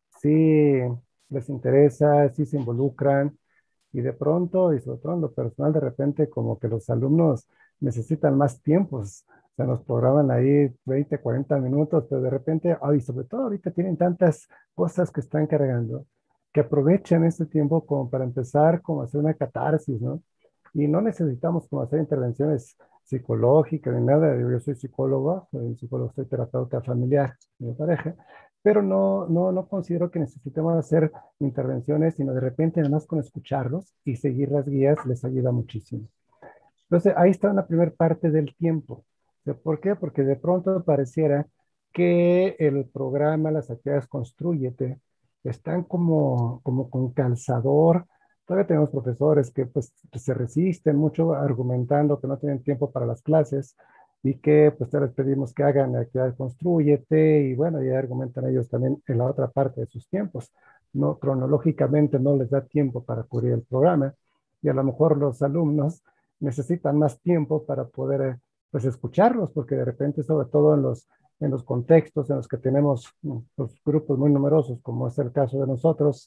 sí les interesa, sí se involucran y de pronto, y sobre todo en lo personal, de repente como que los alumnos necesitan más tiempos. Se nos programan ahí 20, 40 minutos, pero de repente, y sobre todo ahorita tienen tantas cosas que están cargando, que aprovechen este tiempo como para empezar como a hacer una catarsis, ¿no? Y no necesitamos como hacer intervenciones psicológicas ni nada. Yo soy psicólogo, soy terapeuta familiar de pareja, pero no considero que necesitemos hacer intervenciones, sino de repente nada más con escucharlos y seguir las guías les ayuda muchísimo. Entonces ahí está la primera parte del tiempo. ¿Por qué? Porque de pronto pareciera que el programa, las actividades Constrúyete, están como con calzador. Todavía tenemos profesores que pues se resisten mucho argumentando que no tienen tiempo para las clases y que pues te les pedimos que hagan la actividad Constrúyete y bueno, ya argumentan ellos también en la otra parte de sus tiempos. No, cronológicamente no les da tiempo para cubrir el programa y a lo mejor los alumnos necesitan más tiempo para poder pues escucharlos, porque de repente, sobre todo en los contextos en los que tenemos los grupos muy numerosos, como es el caso de nosotros,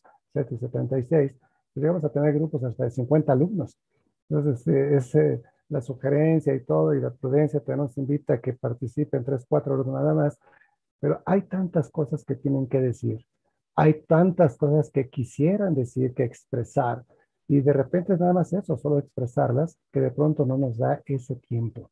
76, pues llegamos a tener grupos hasta de 50 alumnos. Entonces, la sugerencia y todo, y la prudencia te nos invita a que participen 3, 4 alumnos nada más, pero hay tantas cosas que tienen que decir, hay tantas cosas que quisieran decir, que expresar, y de repente es nada más eso, solo expresarlas, que de pronto no nos da ese tiempo.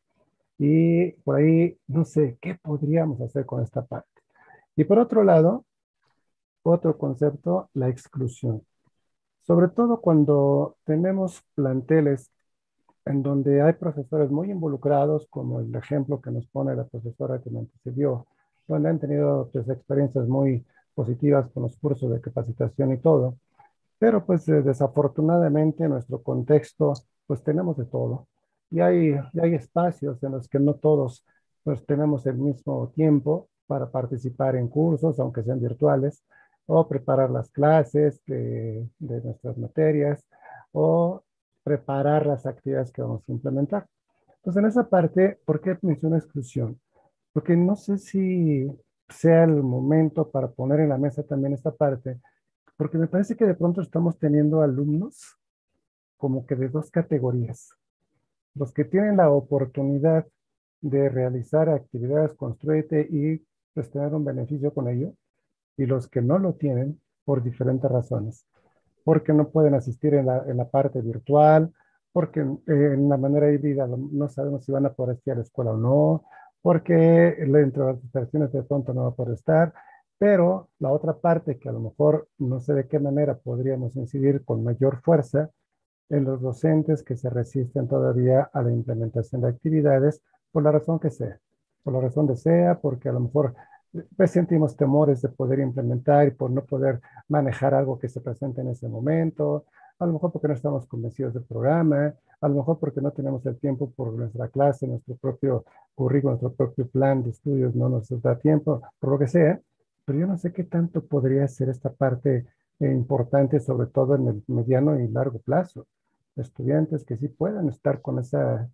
Y por ahí, no sé, ¿qué podríamos hacer con esta parte? Y por otro lado, otro concepto, la exclusión. Sobre todo cuando tenemos planteles en donde hay profesores muy involucrados, como el ejemplo que nos pone la profesora que me antecedió, donde han tenido pues, experiencias muy positivas con los cursos de capacitación y todo, pero pues desafortunadamente en nuestro contexto pues tenemos de todo y hay espacios en los que no todos pues tenemos el mismo tiempo para participar en cursos, aunque sean virtuales, o preparar las clases de nuestras materias, o preparar las actividades que vamos a implementar. Entonces en esa parte, ¿por qué menciono exclusión? Porque no sé si sea el momento para poner en la mesa también esta parte, porque me parece que de pronto estamos teniendo alumnos como que de dos categorías. Los que tienen la oportunidad de realizar actividades Construyete y pues tener un beneficio con ello, y los que no lo tienen por diferentes razones. Porque no pueden asistir en la parte virtual, porque en la manera híbrida no sabemos si van a poder estar a la escuela o no, porque dentro de las distracciones de pronto no va a poder estar, pero la otra parte que a lo mejor no sé de qué manera podríamos incidir con mayor fuerza en los docentes que se resisten todavía a la implementación de actividades por la razón que sea, por la razón que sea, porque a lo mejor pues sentimos temores de poder implementar y por no poder manejar algo que se presente en ese momento, a lo mejor porque no estamos convencidos del programa, a lo mejor porque no tenemos el tiempo por nuestra clase, nuestro propio currículo, nuestro propio plan de estudios no nos da tiempo, por lo que sea, pero yo no sé qué tanto podría ser esta parte importante, sobre todo en el mediano y largo plazo. Estudiantes que sí puedan estar con esa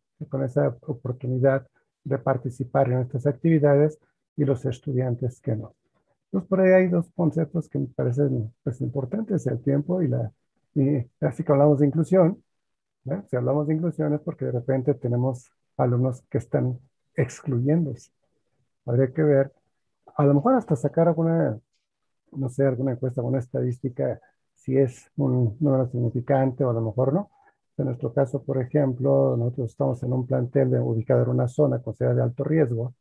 oportunidad de participar en estas actividades y los estudiantes que no. Entonces, por ahí hay dos conceptos que me parecen pues, importantes, el tiempo y así que hablamos de inclusión, ¿no? Si hablamos de inclusión es porque de repente tenemos alumnos que están excluyéndose. Habría que ver, a lo mejor hasta sacar alguna, no sé, alguna encuesta, alguna estadística, si es un número significante o a lo mejor no. En nuestro caso, por ejemplo, nosotros estamos en un plantel ubicado en una zona considerada de alto riesgo,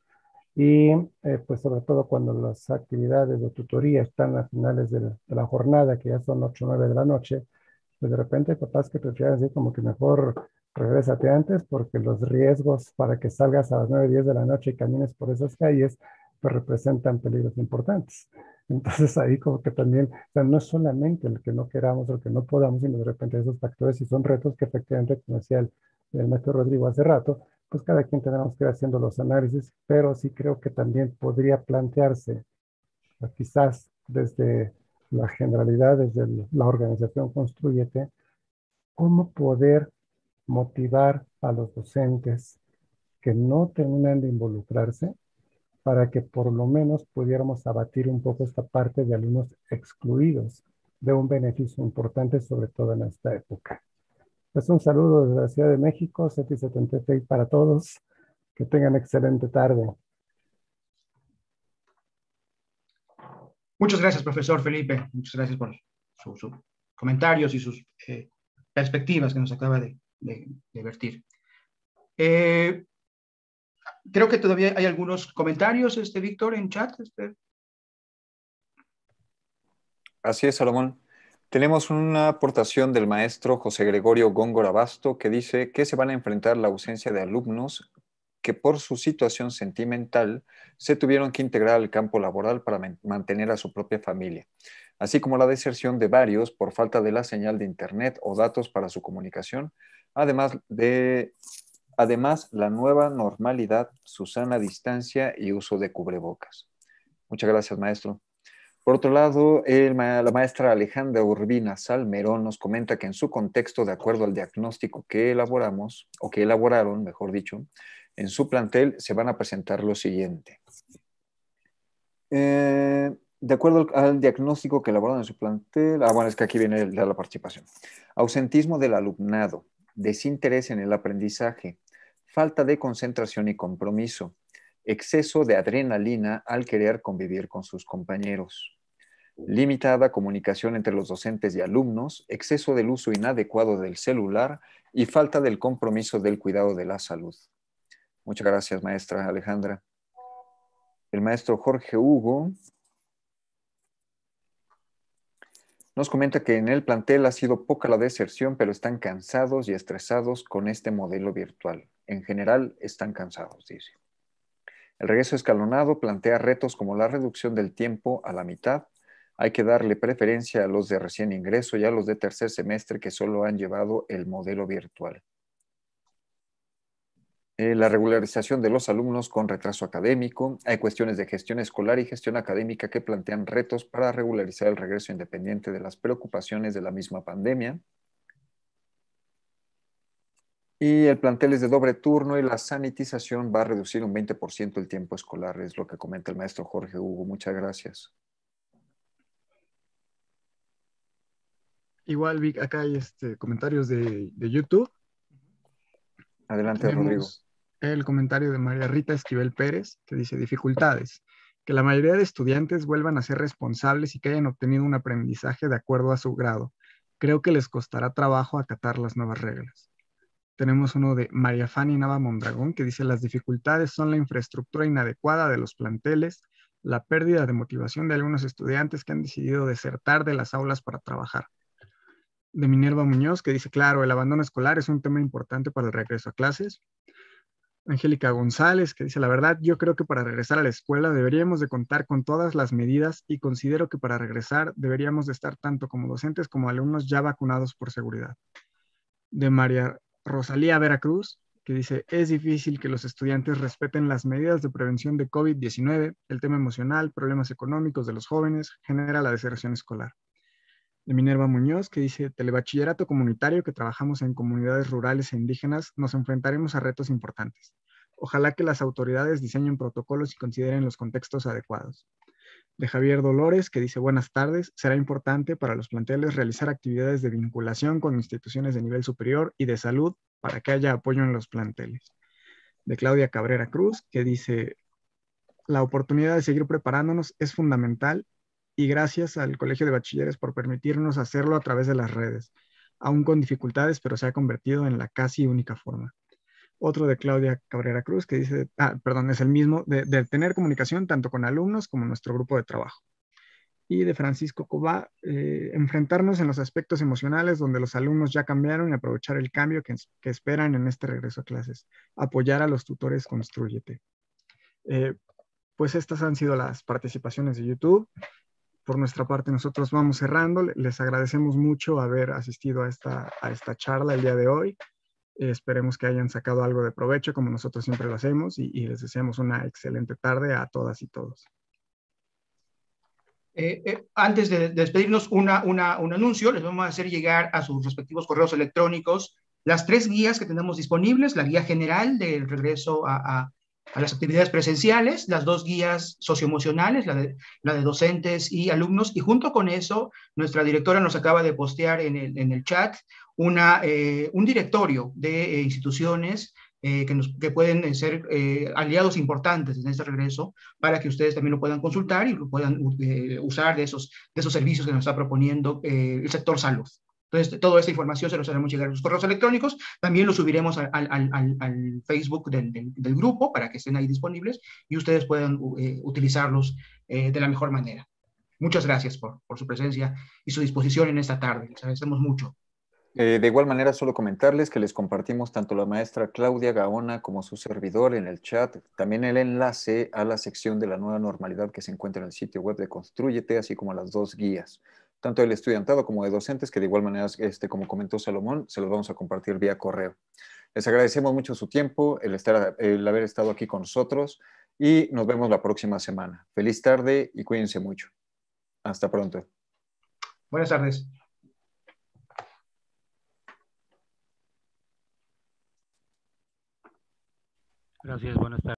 y pues sobre todo cuando las actividades de tutoría están a finales de la jornada, que ya son 8 o 9 de la noche, pues de repente hay papás que prefieren decir como que mejor regrésate antes porque los riesgos para que salgas a las 9, 10 de la noche y camines por esas calles, pues representan peligros importantes. Entonces ahí como que también, o sea, no es solamente el que no queramos o el que no podamos, sino de repente esos factores y son retos que efectivamente, como decía el maestro Rodrigo hace rato, pues cada quien tenemos que ir haciendo los análisis, pero sí creo que también podría plantearse, quizás desde la generalidad, desde la organización Construyete, cómo poder motivar a los docentes que no terminan de involucrarse para que por lo menos pudiéramos abatir un poco esta parte de alumnos excluidos de un beneficio importante, sobre todo en esta época. Pues un saludo desde la Ciudad de México, CETI 76 para todos. Que tengan excelente tarde. Muchas gracias, profesor Felipe. Muchas gracias por sus comentarios y sus perspectivas que nos acaba de vertir. Creo que todavía hay algunos comentarios, Víctor, en chat. Así es, Salomón. Tenemos una aportación del maestro José Gregorio Góngora Basto que dice que se van a enfrentar la ausencia de alumnos que por su situación sentimental se tuvieron que integrar al campo laboral para mantener a su propia familia, así como la deserción de varios por falta de la señal de internet o datos para su comunicación, además, la nueva normalidad, su sana distancia y uso de cubrebocas. Muchas gracias, maestro. Por otro lado, la maestra Alejandra Urbina Salmerón nos comenta que en su contexto, de acuerdo al diagnóstico que elaboramos, o que elaboraron, mejor dicho, en su plantel se van a presentar lo siguiente. De acuerdo al diagnóstico que elaboraron en su plantel, bueno, es que aquí viene la participación. Ausentismo del alumnado, desinterés en el aprendizaje, falta de concentración y compromiso, exceso de adrenalina al querer convivir con sus compañeros, limitada comunicación entre los docentes y alumnos, exceso del uso inadecuado del celular y falta del compromiso del cuidado de la salud. Muchas gracias, maestra Alejandra. El maestro Jorge Hugo nos comenta que en el plantel ha sido poca la deserción, pero están cansados y estresados con este modelo virtual. En general, están cansados, dice. El regreso escalonado plantea retos como la reducción del tiempo a la mitad. Hay que darle preferencia a los de recién ingreso y a los de tercer semestre que solo han llevado el modelo virtual. La regularización de los alumnos con retraso académico. Hay cuestiones de gestión escolar y gestión académica que plantean retos para regularizar el regreso independiente de las preocupaciones de la misma pandemia. Y el plantel es de doble turno y la sanitización va a reducir un 20% el tiempo escolar, es lo que comenta el maestro Jorge Hugo. Muchas gracias. igual vi acá hay comentarios de YouTube. Adelante, Tenemos Rodrigo. el comentario de María Rita Esquivel Pérez, que dice: dificultades. Que la mayoría de estudiantes vuelvan a ser responsables y que hayan obtenido un aprendizaje de acuerdo a su grado. Creo que les costará trabajo acatar las nuevas reglas. Tenemos uno de María Fanny Nava Mondragón, que dice: las dificultades son la infraestructura inadecuada de los planteles, la pérdida de motivación de algunos estudiantes que han decidido desertar de las aulas para trabajar. De Minerva Muñoz, que dice: claro, el abandono escolar es un tema importante para el regreso a clases. Angélica González, que dice: la verdad, yo creo que para regresar a la escuela deberíamos de contar con todas las medidas y considero que para regresar deberíamos de estar tanto como docentes como alumnos ya vacunados por seguridad. De María Rosalía Veracruz, que dice: es difícil que los estudiantes respeten las medidas de prevención de COVID-19, el tema emocional, problemas económicos de los jóvenes, genera la deserción escolar. De Minerva Muñoz, que dice: telebachillerato comunitario, que trabajamos en comunidades rurales e indígenas, nos enfrentaremos a retos importantes. Ojalá que las autoridades diseñen protocolos y consideren los contextos adecuados. De Javier Dolores, que dice: buenas tardes, será importante para los planteles realizar actividades de vinculación con instituciones de nivel superior y de salud para que haya apoyo en los planteles. De Claudia Cabrera Cruz, que dice: la oportunidad de seguir preparándonos es fundamental y gracias al Colegio de Bachilleres por permitirnos hacerlo a través de las redes, aún con dificultades, pero se ha convertido en la casi única forma. Otro de Claudia Cabrera Cruz, que dice, es el mismo, de tener comunicación tanto con alumnos como nuestro grupo de trabajo. Y de Francisco Cobá, enfrentarnos en los aspectos emocionales donde los alumnos ya cambiaron y aprovechar el cambio que esperan en este regreso a clases. Apoyar a los tutores Constrúyete. Pues estas han sido las participaciones de YouTube. Por nuestra parte, nosotros vamos cerrando. Les agradecemos mucho haber asistido a esta charla el día de hoy. Esperemos que hayan sacado algo de provecho, como nosotros siempre lo hacemos, y les deseamos una excelente tarde a todas y todos. Antes de despedirnos, un anuncio. Les vamos a hacer llegar a sus respectivos correos electrónicos las 3 guías que tenemos disponibles: la guía general del regreso a las actividades presenciales, las 2 guías socioemocionales, la de docentes y alumnos, y junto con eso, nuestra directora nos acaba de postear en el chat un directorio de instituciones que pueden ser aliados importantes en este regreso, para que ustedes también lo puedan consultar y lo puedan usar de esos servicios que nos está proponiendo el sector salud. Entonces, toda esta información se los haremos llegar a los correos electrónicos. También lo subiremos al Facebook del grupo para que estén ahí disponibles y ustedes puedan utilizarlos de la mejor manera. Muchas gracias por su presencia y su disposición en esta tarde. Les agradecemos mucho. De igual manera, solo comentarles que les compartimos tanto la maestra Claudia Gaona como su servidor en el chat, también el enlace a la sección de la nueva normalidad que se encuentra en el sitio web de Constrúyete, así como las 2 guías, tanto del estudiantado como de docentes, que de igual manera, como comentó Salomón, se los vamos a compartir vía correo. Les agradecemos mucho su tiempo, el haber estado aquí con nosotros, y nos vemos la próxima semana. Feliz tarde y cuídense mucho. Hasta pronto. Buenas tardes. Gracias, buenas tardes.